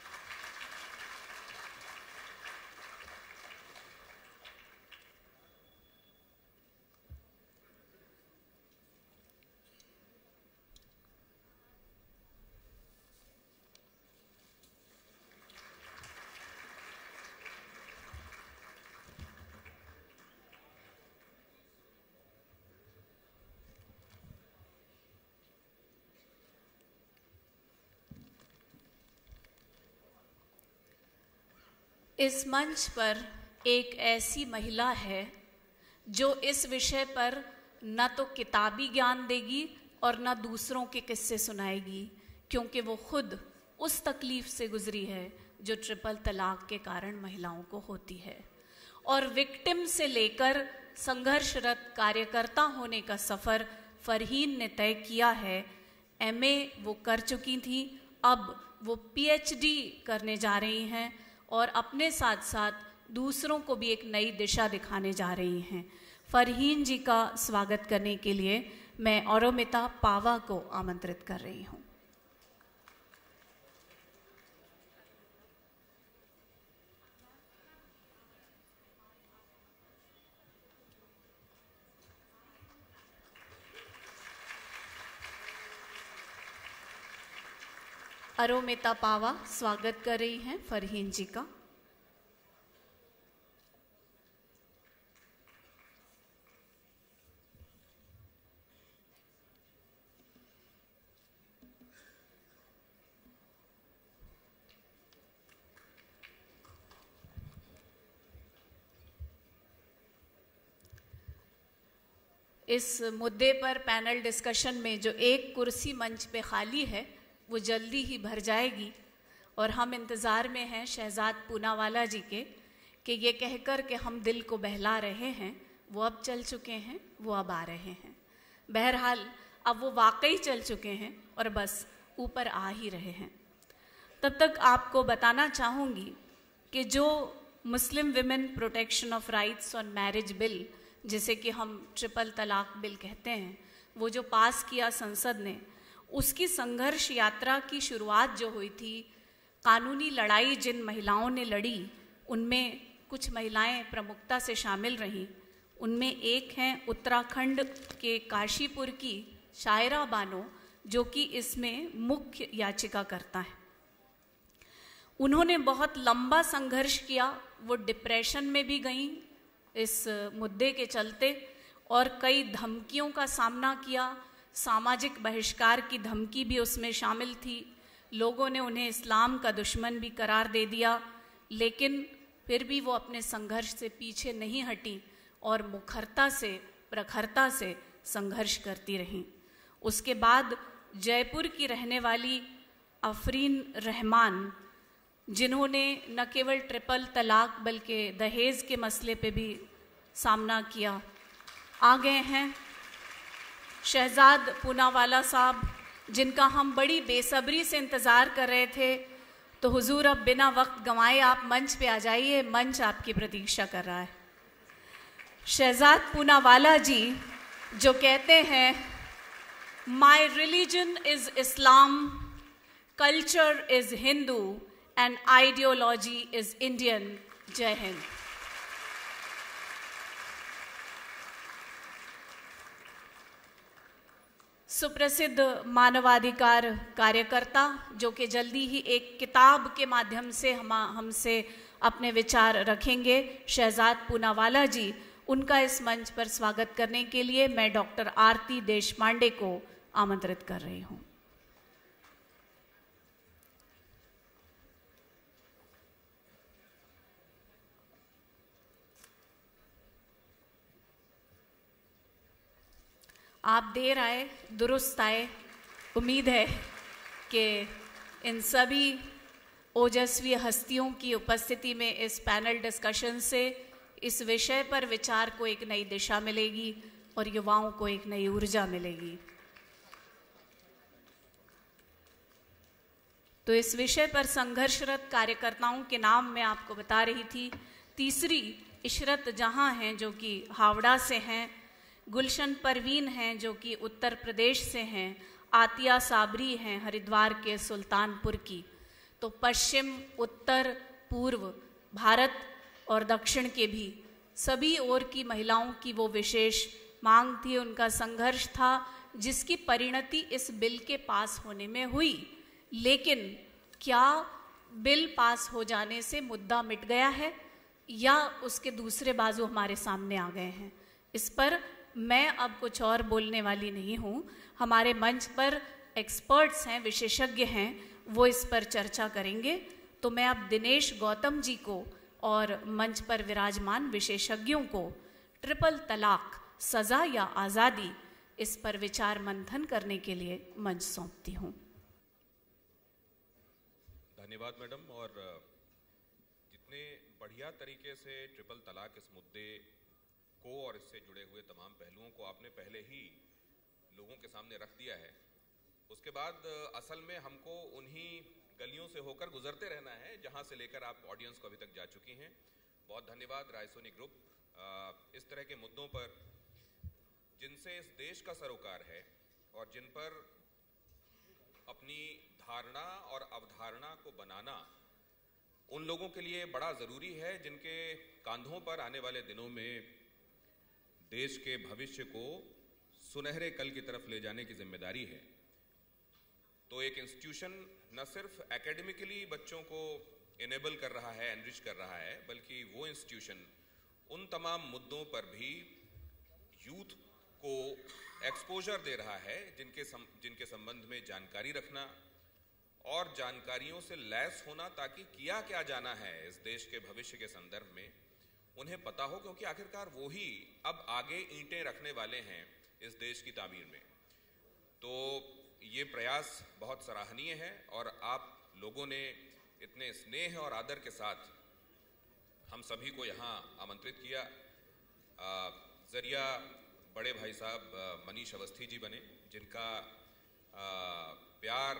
Speaker 1: इस मंच पर एक ऐसी महिला है जो इस विषय पर न तो किताबी ज्ञान देगी और न दूसरों के किस्से सुनाएगी, क्योंकि वो खुद उस तकलीफ से गुजरी है जो ट्रिपल तलाक के कारण महिलाओं को होती है। और विक्टिम से लेकर संघर्षरत कार्यकर्ता होने का सफ़र फरहीन ने तय किया है। MA वो कर चुकी थी, अब वो PhD करने जा रही हैं और अपने साथ साथ दूसरों को भी एक नई दिशा दिखाने जा रही हैं। फरहीन जी का स्वागत करने के लिए मैं औरोमिता पावा को आमंत्रित कर रही हूँ। अरोमिता पावा स्वागत कर रही हैं फरहीन जी का। इस मुद्दे पर पैनल डिस्कशन में जो एक कुर्सी मंच पे खाली है वो जल्दी ही भर जाएगी और हम इंतज़ार में हैं शहजाद पूनावाला जी के कि ये कहकर कि हम दिल को बहला रहे हैं, वो अब चल चुके हैं, वो अब आ रहे हैं। बहरहाल अब वो वाकई चल चुके हैं और बस ऊपर आ ही रहे हैं। तब तक आपको बताना चाहूँगी कि जो Muslim women protection of rights on marriage bill, जिसे कि हम ट्रिपल तलाक बिल कहते हैं, वो जो पास किया संसद ने, उसकी संघर्ष यात्रा की शुरुआत जो हुई थी, कानूनी लड़ाई जिन महिलाओं ने लड़ी, उनमें कुछ महिलाएं प्रमुखता से शामिल रहीं। उनमें एक हैं उत्तराखंड के काशीपुर की शायरा बानो, जो कि इसमें मुख्य याचिकाकर्ता हैं। उन्होंने बहुत लंबा संघर्ष किया, वो डिप्रेशन में भी गईं इस मुद्दे के चलते, और कई धमकियों का सामना किया। सामाजिक बहिष्कार की धमकी भी उसमें शामिल थी। लोगों ने उन्हें इस्लाम का दुश्मन भी करार दे दिया, लेकिन फिर भी वो अपने संघर्ष से पीछे नहीं हटी और मुखरता से, प्रखरता से संघर्ष करती रहीं। उसके बाद जयपुर की रहने वाली अफरीन रहमान, जिन्होंने न केवल ट्रिपल तलाक बल्कि दहेज के मसले पे भी सामना किया, आ गए हैं। शहजाद पूनावाला साहब, जिनका हम बड़ी बेसब्री से इंतज़ार कर रहे थे, तो हुजूर अब बिना वक्त गंवाए आप मंच पे आ जाइए, मंच आपकी प्रतीक्षा कर रहा है। शहजाद पूनावाला जी जो कहते हैं, my religion is Islam, culture is Hindu and ideology is Indian. जय हिंद। सुप्रसिद्ध मानवाधिकार कार्यकर्ता, जो कि जल्दी ही एक किताब के माध्यम से हमसे अपने विचार रखेंगे, शहजाद पूनावाला जी, उनका इस मंच पर स्वागत करने के लिए मैं डॉक्टर आरती देशपांडे को आमंत्रित कर रही हूँ। आप देर आए, दुरुस्त आए। उम्मीद है कि इन सभी ओजस्वी हस्तियों की उपस्थिति में इस पैनल डिस्कशन से इस विषय पर विचार को एक नई दिशा मिलेगी और युवाओं को एक नई ऊर्जा मिलेगी। तो इस विषय पर संघर्षरत कार्यकर्ताओं के नाम मैं आपको बता रही थी। तीसरी इशरत जहां हैं, जो कि हावड़ा से हैं, गुलशन परवीन हैं, जो कि उत्तर प्रदेश से हैं, आतिया साबरी हैं, हरिद्वार के सुल्तानपुर की। तो पश्चिम, उत्तर, पूर्व भारत और दक्षिण के भी सभी ओर की महिलाओं की वो विशेष मांग थी, उनका संघर्ष था, जिसकी परिणति इस बिल के पास होने में हुई। लेकिन क्या बिल पास हो जाने से मुद्दा मिट गया है या उसके दूसरे बाजू हमारे सामने आ गए हैं? इस पर मैं अब कुछ और बोलने वाली नहीं हूँ। हमारे मंच पर एक्सपर्ट्स हैं, विशेषज्ञ हैं, वो इस पर चर्चा करेंगे। तो मैं अब दिनेश गौतम जी को और मंच पर विराजमान विशेषज्ञों को ट्रिपल तलाक, सज़ा या आज़ादी, इस पर विचार मंथन करने के लिए मंच सौंपती हूँ।
Speaker 5: धन्यवाद मैडम। और जितने बढ़िया तरीके से ट्रिपल तलाक इस मुद्दे को और इससे जुड़े हुए तमाम पहलुओं को आपने पहले ही लोगों के सामने रख दिया है, उसके बाद असल में हमको उन्हीं गलियों से होकर गुजरते रहना है जहां से लेकर आप ऑडियंस को अभी तक जा चुकी हैं। बहुत धन्यवाद रायसोनी ग्रुप, इस तरह के मुद्दों पर जिनसे इस देश का सरोकार है और जिन पर अपनी धारणा और अवधारणा को बनाना उन लोगों के लिए बड़ा ज़रूरी है, जिनके कांधों पर आने वाले दिनों में देश के भविष्य को सुनहरे कल की तरफ ले जाने की जिम्मेदारी है। तो एक इंस्टीट्यूशन न सिर्फ एकेडमिकली बच्चों को इनेबल कर रहा है, एनरिच कर रहा है, बल्कि वो इंस्टीट्यूशन उन तमाम मुद्दों पर भी यूथ को एक्सपोजर दे रहा है जिनके संबंध में जानकारी रखना और जानकारियों से लैस होना, ताकि किया क्या जाना है इस देश के भविष्य के संदर्भ में उन्हें पता हो, क्योंकि आखिरकार वो ही अब आगे ईंटें रखने वाले हैं इस देश की तामीर में। तो ये प्रयास बहुत सराहनीय है और आप लोगों ने इतने स्नेह और आदर के साथ हम सभी को यहाँ आमंत्रित किया। जरिया बड़े भाई साहब मनीष अवस्थी जी बने, जिनका प्यार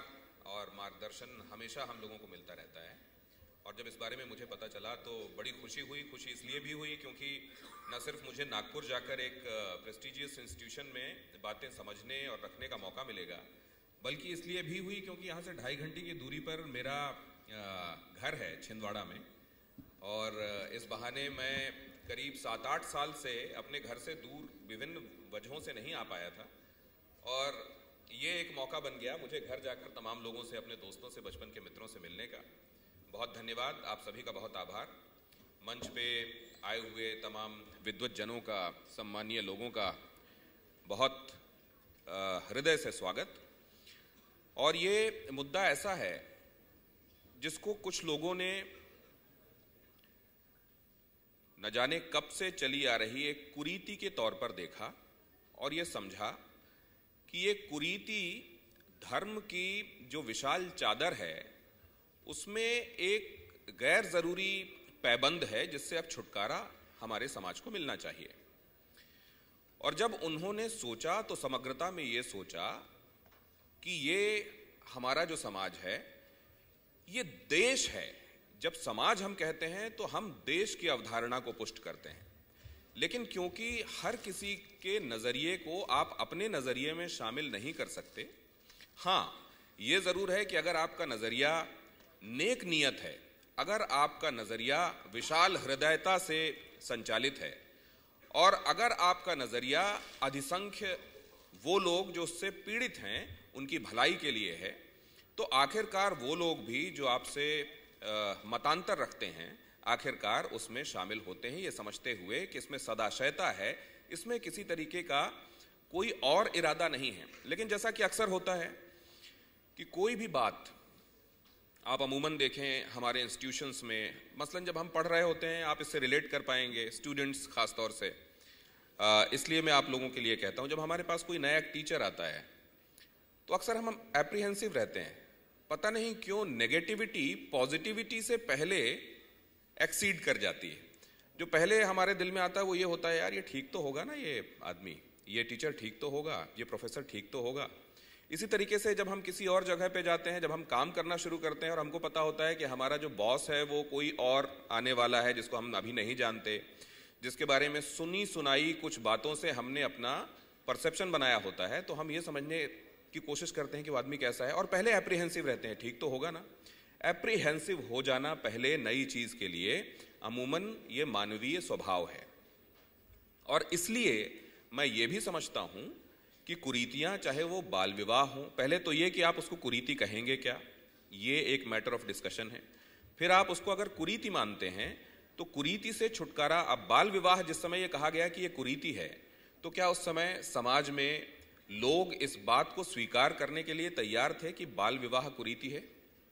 Speaker 5: और मार्गदर्शन हमेशा हम लोगों को मिलता रहता है। और जब इस बारे में मुझे पता चला तो बड़ी खुशी हुई। खुशी इसलिए भी हुई क्योंकि न सिर्फ मुझे नागपुर जाकर एक प्रेस्टिजियस इंस्टीट्यूशन में बातें समझने और रखने का मौका मिलेगा, बल्कि इसलिए भी हुई क्योंकि यहाँ से 2.5 घंटे की दूरी पर मेरा घर है छिंदवाड़ा में। और इस बहाने मैं करीब 7-8 साल से अपने घर से दूर विभिन्न वजहों से नहीं आ पाया था, और ये एक मौका बन गया मुझे घर जाकर तमाम लोगों से, अपने दोस्तों से, बचपन के मित्रों से मिलने का। बहुत धन्यवाद, आप सभी का बहुत आभार। मंच पे आए हुए तमाम विद्वत जनों का, सम्मानीय लोगों का बहुत हृदय से स्वागत। और ये मुद्दा ऐसा है जिसको कुछ लोगों ने न जाने कब से चली आ रही एक कुरीति के तौर पर देखा और ये समझा कि ये कुरीति धर्म की जो विशाल चादर है उसमें एक गैर जरूरी पैबंद है जिससे अब छुटकारा हमारे समाज को मिलना चाहिए। और जब उन्होंने सोचा तो समग्रता में ये सोचा कि ये हमारा जो समाज है ये देश है। जब समाज हम कहते हैं तो हम देश की अवधारणा को पुष्ट करते हैं, लेकिन क्योंकि हर किसी के नजरिए को आप अपने नजरिए में शामिल नहीं कर सकते। हाँ, ये जरूर है कि अगर आपका नजरिया नेक नियत है, अगर आपका नजरिया विशाल हृदयता से संचालित है, और अगर आपका नजरिया अधिसंख्य वो लोग जो उससे पीड़ित हैं उनकी भलाई के लिए है, तो आखिरकार वो लोग भी जो आपसे मतांतर रखते हैं आखिरकार उसमें शामिल होते हैं, ये समझते हुए कि इसमें सदाशयता है, इसमें किसी तरीके का कोई और इरादा नहीं है। लेकिन जैसा कि अक्सर होता है कि कोई भी बात आप अमूमन देखें हमारे इंस्टीट्यूशंस में, मसलन जब हम पढ़ रहे होते हैं, आप इससे रिलेट कर पाएंगे, स्टूडेंट्स खास तौर से, इसलिए मैं आप लोगों के लिए कहता हूं, जब हमारे पास कोई नया टीचर आता है तो अक्सर हम एप्रीहेंसिव रहते हैं। पता नहीं क्यों नेगेटिविटी पॉजिटिविटी से पहले एक्सीड कर जाती है। जो पहले हमारे दिल में आता है वो ये होता है, यार ये ठीक तो होगा ना, ये आदमी, ये टीचर ठीक तो होगा, ये प्रोफेसर ठीक तो होगा। इसी तरीके से जब हम किसी और जगह पे जाते हैं, जब हम काम करना शुरू करते हैं और हमको पता होता है कि हमारा जो बॉस है वो कोई और आने वाला है जिसको हम अभी नहीं जानते, जिसके बारे में सुनी सुनाई कुछ बातों से हमने अपना परसेप्शन बनाया होता है, तो हम ये समझने की कोशिश करते हैं कि वो आदमी कैसा है, और पहले एप्रीहेंसिव रहते हैं, ठीक तो होगा ना। एप्रीहेंसिव हो जाना पहले नई चीज के लिए अमूमन ये मानवीय स्वभाव है। और इसलिए मैं ये भी समझता हूं कि कुरीतियां, चाहे वो बाल विवाह हो, पहले तो ये कि आप उसको कुरीति कहेंगे क्या, ये एक मैटर ऑफ डिस्कशन है। फिर आप उसको अगर कुरीति मानते हैं तो कुरीति से छुटकारा, अब बाल विवाह जिस समय ये कहा गया कि ये कुरीति है, तो क्या उस समय समाज में लोग इस बात को स्वीकार करने के लिए तैयार थे कि बाल विवाह कुरीति है?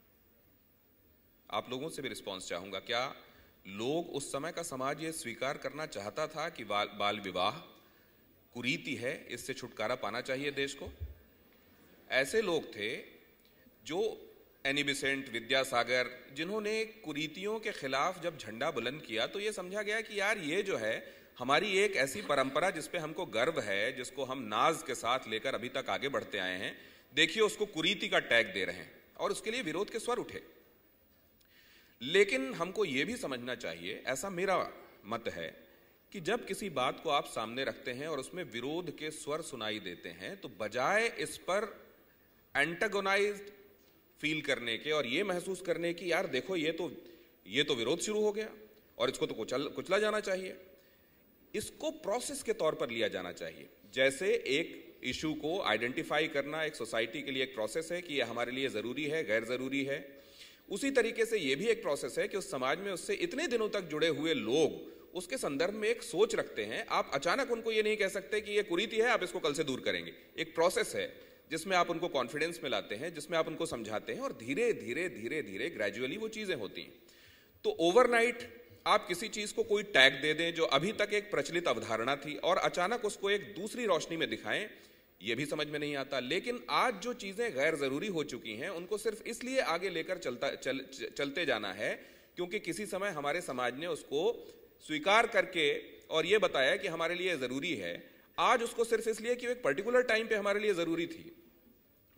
Speaker 5: आप लोगों से भी रिस्पॉन्स चाहूंगा, क्या लोग उस समय का समाज ये स्वीकार करना चाहता था कि बाल विवाह कुरीति है, इससे छुटकारा पाना चाहिए देश को? ऐसे लोग थे जो एनी बेसेंट, विद्यासागर, जिन्होंने कुरीतियों के खिलाफ जब झंडा बुलंद किया तो ये समझा गया कि यार ये जो है हमारी एक ऐसी परंपरा जिस पे हमको गर्व है, जिसको हम नाज के साथ लेकर अभी तक आगे बढ़ते आए हैं, देखिए उसको कुरीति का टैग दे रहे हैं, और उसके लिए विरोध के स्वर उठे। लेकिन हमको ये भी समझना चाहिए, ऐसा मेरा मत है, कि जब किसी बात को आप सामने रखते हैं और उसमें विरोध के स्वर सुनाई देते हैं, तो बजाय इस पर एंटागोनाइज्ड फील करने के और ये महसूस करने की यार देखो ये तो विरोध शुरू हो गया और इसको तो कुचला जाना चाहिए, इसको प्रोसेस के तौर पर लिया जाना चाहिए। जैसे एक इशू को आइडेंटिफाई करना एक सोसाइटी के लिए एक प्रोसेस है कि ये हमारे लिए जरूरी है, गैर जरूरी है, उसी तरीके से ये भी एक प्रोसेस है कि उस समाज में उससे इतने दिनों तक जुड़े हुए लोग उसके संदर्भ में एक सोच रखते हैं। आप अचानक उनको ये नहीं कह सकते कि ये कुरीति है, आप इसको कल से दूर करेंगे। एक प्रोसेस है जिसमें आप उनको कॉन्फिडेंस में लाते हैं, जिसमें आप उनको समझाते हैं, और धीरे धीरे धीरे धीरे ग्रेजुअली वो चीजें होती हैं। तो ओवरनाइट आप किसी चीज को कोई टैग दे दें जो अभी तक एक प्रचलित अवधारणा थी और अचानक उसको एक दूसरी रोशनी में दिखाएं, ये भी समझ में नहीं आता। लेकिन आज जो चीजें गैर जरूरी हो चुकी हैं उनको सिर्फ इसलिए आगे लेकर चलते जाना है क्योंकि किसी समय हमारे समाज ने उसको स्वीकार करके और ये बताया कि हमारे लिए जरूरी है। आज उसको सिर्फ इसलिए कि एक पर्टिकुलर टाइम पे हमारे लिए जरूरी थी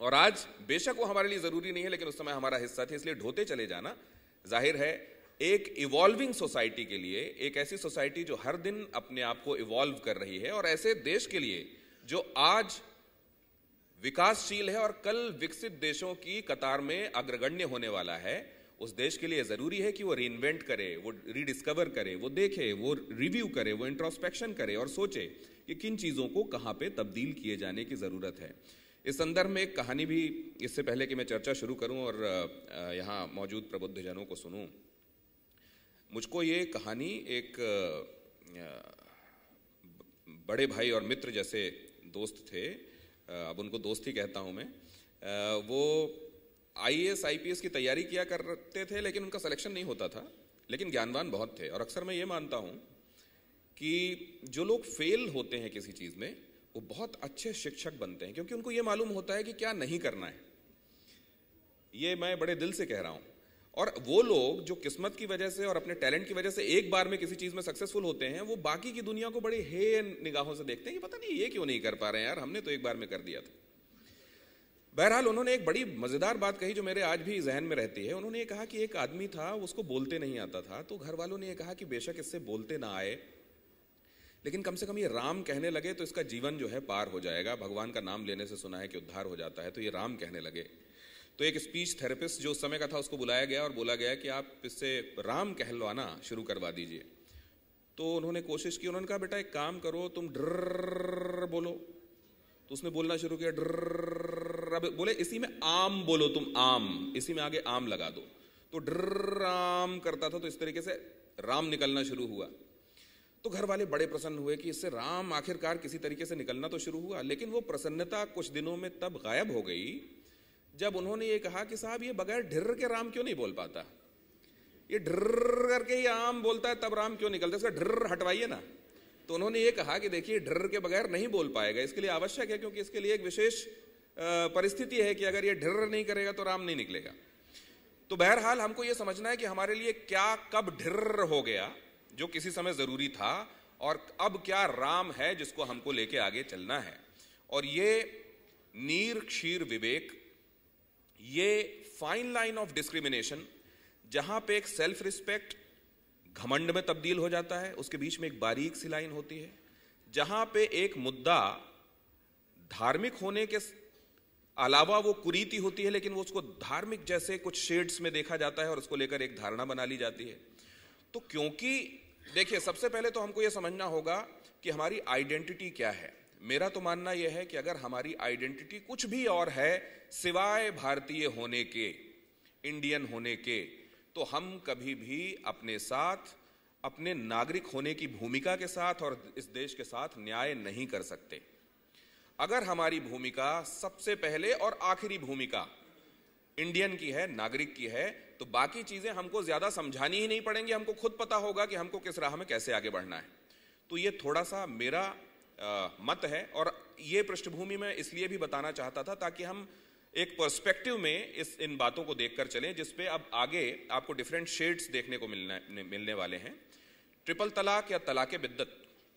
Speaker 5: और आज बेशक वो हमारे लिए जरूरी नहीं है, लेकिन उस समय हमारा हिस्सा थे, इसलिए ढोते चले जाना जाहिर है एक इवॉल्विंग सोसाइटी के लिए, एक ऐसी सोसाइटी जो हर दिन अपने आप को इवॉल्व कर रही है, और ऐसे देश के लिए जो आज विकासशील है और कल विकसित देशों की कतार में अग्रगण्य होने वाला है, उस देश के लिए जरूरी है कि वो रीइन्वेंट करे, वो रीडिस्कवर करे, वो देखे, वो रिव्यू करे, वो इंट्रोस्पेक्शन करे और सोचे कि किन चीजों को कहां पे तब्दील किए जाने की जरूरत है। इस संदर्भ में एक कहानी भी, इससे पहले कि मैं चर्चा शुरू करूं और यहाँ मौजूद प्रबुद्धजनों को सुनूं, मुझको ये कहानी एक बड़े भाई और मित्र जैसे दोस्त थे, अब उनको दोस्त ही कहता हूं मैं, वो IAS IPS की तैयारी किया करते थे, लेकिन उनका सिलेक्शन नहीं होता था, लेकिन ज्ञानवान बहुत थे। और अक्सर मैं ये मानता हूं कि जो लोग फेल होते हैं किसी चीज में, वो बहुत अच्छे शिक्षक बनते हैं, क्योंकि उनको ये मालूम होता है कि क्या नहीं करना है। ये मैं बड़े दिल से कह रहा हूं। और वो लोग जो किस्मत की वजह से और अपने टैलेंट की वजह से एक बार में किसी चीज में सक्सेसफुल होते हैं, वो बाकी की दुनिया को बड़े हे निगाहों से देखते हैं कि पता नहीं ये क्यों नहीं कर पा रहे हैं यार, हमने तो एक बार में कर दिया था। बहरहाल उन्होंने एक बड़ी मजेदार बात कही जो मेरे आज भी जहन में रहती है। उन्होंने ये कहा कि एक आदमी था, उसको बोलते नहीं आता था, तो घर वालों ने ये कहा कि बेशक इससे बोलते ना आए, लेकिन कम से कम ये राम कहने लगे तो इसका जीवन जो है पार हो जाएगा। भगवान का नाम लेने से सुना है कि उद्धार हो जाता है, तो ये राम कहने लगे। तो एक स्पीच थेरेपिस्ट जो उस समय का था, उसको बुलाया गया और बोला गया कि आप इससे राम कहलवाना शुरू करवा दीजिए। तो उन्होंने कोशिश की, उन्होंने कहा बेटा एक काम करो, तुम ड्रर बोलो। तो उसने बोलना शुरू किया ड्रर, अब बोले इसी में आम बोलो, तुम आम, इसी में आगे आम लगा दो। तो ड्रर आम करता था, तो इस तरीके से राम निकलना शुरू हुआ। तो घर वाले बड़े प्रसन्न हुए कि इससे राम आखिरकार किसी तरीके से निकलना तो शुरू हुआ। लेकिन वो प्रसन्नता कुछ दिनों में तब गायब हो गई जब उन्होंने ये कहा कि साहब ये बगैर ढिर्र के राम क्यों नहीं बोल पाता, ये ढिर्र करके ही आम बोलता है, तब राम क्यों निकलता है, इसका ढिर्र हटवाइए ना। तो उन्होंने ये कहा कि देखिए ढिर्र के बगैर नहीं बोल पाएगा, इसके लिए आवश्यक है, क्योंकि इसके लिए एक विशेष परिस्थिति है कि अगर ये ढिर्र नहीं करेगा तो राम नहीं निकलेगा। तो बहरहाल हमको ये समझना है कि हमारे लिए क्या कब ढिर्र हो गया जो किसी समय जरूरी था, और अब क्या राम है जिसको हमको लेके आगे चलना है। और ये नीर क्षीर विवेक, ये फाइन लाइन ऑफ डिस्क्रिमिनेशन, जहां पे एक सेल्फ रिस्पेक्ट घमंड में तब्दील हो जाता है, उसके बीच में एक बारीक सी लाइन होती है, जहां पे एक मुद्दा धार्मिक होने के अलावा वो कुरीति होती है, लेकिन वो उसको धार्मिक जैसे कुछ शेड्स में देखा जाता है और उसको लेकर एक धारणा बना ली जाती है। तो क्योंकि देखिए, सबसे पहले तो हमको ये समझना होगा कि हमारी आइडेंटिटी क्या है। मेरा तो मानना यह है कि अगर हमारी आइडेंटिटी कुछ भी और है सिवाय भारतीय होने के, इंडियन होने के, तो हम कभी भी अपने साथ, अपने नागरिक होने की भूमिका के साथ और इस देश के साथ न्याय नहीं कर सकते। अगर हमारी भूमिका सबसे पहले और आखिरी भूमिका इंडियन की है, नागरिक की है, तो बाकी चीजें हमको ज्यादा समझानी ही नहीं पड़ेंगी, हमको खुद पता होगा कि हमको किस राह में कैसे आगे बढ़ना है। तो ये थोड़ा सा मेरा मत है, और ये पृष्ठभूमि में इसलिए भी बताना चाहता था ताकि हम एक पर्सपेक्टिव में इन बातों को देखकर चलें, जिसपे अब आगे आपको डिफरेंट शेड्स देखने को मिलने वाले हैं। ट्रिपल तलाक या तलाके बिद्दत,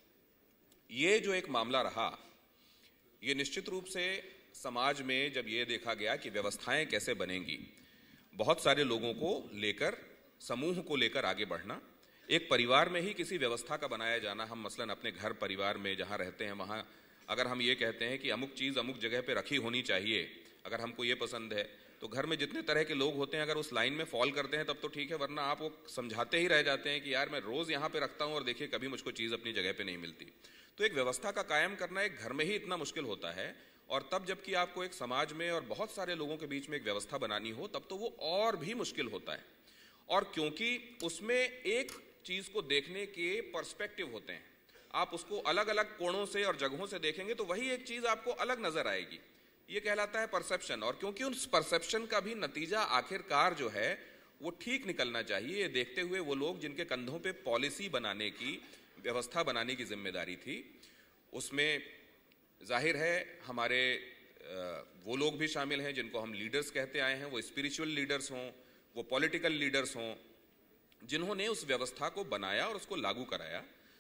Speaker 5: ये जो एक मामला रहा, ये निश्चित रूप से समाज में जब ये देखा गया कि व्यवस्थाएं कैसे बनेंगी, बहुत सारे लोगों को लेकर, समूह को लेकर आगे बढ़ना, एक परिवार में ही किसी व्यवस्था का बनाया जाना। हम मसलन अपने घर परिवार में जहां रहते हैं, वहां अगर हम ये कहते हैं कि अमुक चीज अमुक जगह पे रखी होनी चाहिए, अगर हमको ये पसंद है, तो घर में जितने तरह के लोग होते हैं अगर उस लाइन में फॉल करते हैं तब तो ठीक है, वरना आप वो समझाते ही रह जाते हैं कि यार मैं रोज यहाँ पे रखता हूँ और देखिए कभी मुझको चीज अपनी जगह पे नहीं मिलती। तो एक व्यवस्था का कायम करना एक घर में ही इतना मुश्किल होता है, और तब जबकि आपको एक समाज में और बहुत सारे लोगों के बीच में एक व्यवस्था बनानी हो, तब तो वो और भी मुश्किल होता है। और क्योंकि उसमें एक चीज को देखने के पर्सपेक्टिव होते हैं, आप उसको अलग अलग कोणों से और जगहों से देखेंगे तो वही एक चीज आपको अलग नजर आएगी। ये कहलाता है परसेप्शन। और क्योंकि उस परसेप्शन का भी नतीजा आखिरकार जो है वो ठीक निकलना चाहिए, ये देखते हुए वो लोग जिनके कंधों पे पॉलिसी बनाने की, व्यवस्था बनाने की जिम्मेदारी थी, उसमें जाहिर है हमारे वो लोग भी शामिल हैं जिनको हम लीडर्स कहते आए हैं, वो स्पिरिचुअल लीडर्स हों, वो पॉलिटिकल लीडर्स हों, जिन्होंने उस व्यवस्था को बनाया और उसको लागू कराया।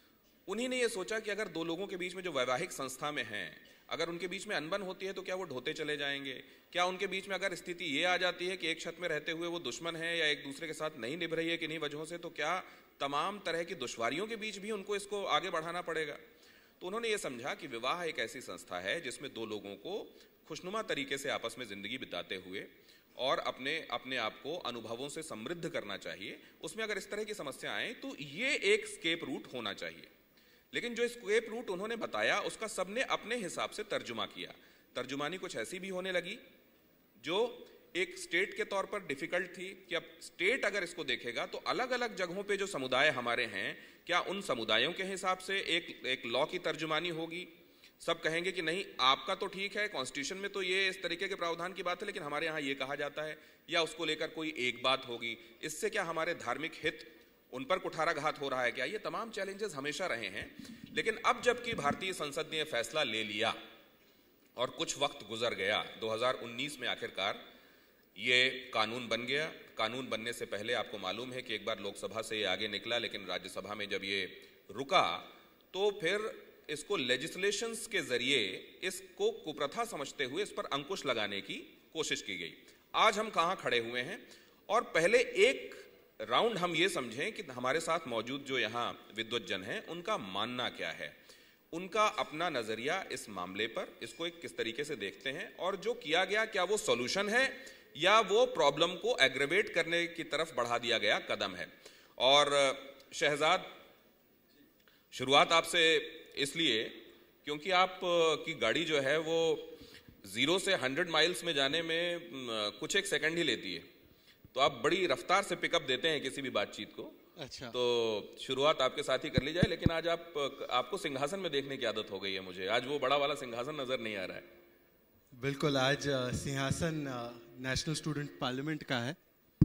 Speaker 5: उन्हीं ने ये सोचा कि अगर दो लोगों के बीच में जो वैवाहिक संस्था में हैं, अगर उनके बीच में अनबन होती है तो क्या वो ढोते चले जाएंगे? क्या उनके बीच में अगर स्थिति ये आ जाती है कि एक छत में रहते हुए वो दुश्मन है या एक दूसरे के साथ नहीं निभ रही है किन्हीं वजहों से, तो क्या तमाम तरह की दुश्वारियों के बीच भी उनको इसको आगे बढ़ाना पड़ेगा? तो उन्होंने ये समझा कि विवाह एक ऐसी संस्था है जिसमें दो लोगों को खुशनुमा तरीके से आपस में जिंदगी बिताते हुए और अपने आप को अनुभवों से समृद्ध करना चाहिए। उसमें अगर इस तरह की समस्या आए तो ये एक स्केप रूट होना चाहिए। लेकिन जो स्केप रूट उन्होंने बताया उसका सबने अपने हिसाब से तर्जुमा किया। तर्जुमानी कुछ ऐसी भी होने लगी जो एक स्टेट के तौर पर डिफिकल्ट थी कि अब स्टेट अगर इसको देखेगा तो अलग अलग जगहों पे जो समुदाय हमारे हैं, क्या उन समुदायों के हिसाब से एक लॉ की तर्जुमानी होगी? सब कहेंगे कि नहीं आपका तो ठीक है, कॉन्स्टिट्यूशन में तो ये इस तरीके के प्रावधान की बात है, लेकिन हमारे यहाँ ये कहा जाता है, या उसको लेकर कोई एक बात होगी। इससे क्या हमारे धार्मिक हित उन पर कुठाराघात हो रहा है क्या? ये तमाम चैलेंजेस हमेशा रहे हैं। लेकिन अब जबकि भारतीय संसद ने फैसला ले लिया और कुछ वक्त गुजर गया, 2019 में आखिरकार ये कानून बन गया। कानून बनने से पहले आपको मालूम है कि एक बार लोकसभा से ये आगे निकला, लेकिन राज्यसभा में जब ये रुका तो फिर इसको लेजिस्लेशंस के जरिए इसको कुप्रथा समझते हुए इस पर अंकुश लगाने की कोशिश की गई। आज हम कहां खड़े हुए हैं? और पहले एक राउंड हम ये समझें कि हमारे साथ मौजूद जो यहाँ विद्वज्जन हैं उनका मानना क्या है, उनका अपना नजरिया इस मामले पर, इसको एक किस तरीके से देखते हैं, और जो किया गया क्या वो सॉल्यूशन है या वो प्रॉब्लम को एग्रेवेट करने की तरफ बढ़ा दिया गया कदम है। और शहजाद, शुरुआत आपसे इसलिए क्योंकि आप की गाड़ी जो है वो 0 से 100 माइल्स में जाने में कुछ एक सेकंड ही लेती है, तो आप बड़ी रफ्तार से पिकअप देते हैं किसी भी बातचीत को।
Speaker 6: अच्छा,
Speaker 5: तो शुरुआत आपके साथ ही कर ली जाए। लेकिन आज आपको सिंहासन में देखने की आदत हो गई है मुझे, आज वो बड़ा वाला सिंहासन नजर नहीं आ रहा है।
Speaker 6: बिल्कुल, आज सिंहासन नेशनल स्टूडेंट पार्लियामेंट का है।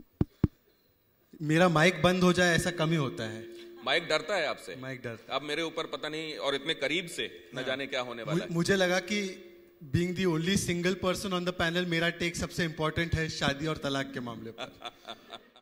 Speaker 6: मेरा माइक बंद हो जाए ऐसा कम ही होता है।
Speaker 5: माइक डरता है आपसे?
Speaker 6: माइक डरता।
Speaker 5: अब मेरे ऊपर पता नहीं, और इतने करीब से न जाने क्या होने वाला है।
Speaker 6: मुझे लगा कि being the only single person on the panel, मेरा टेक सबसे इंपॉर्टेंट है शादी और तलाक के मामले पर।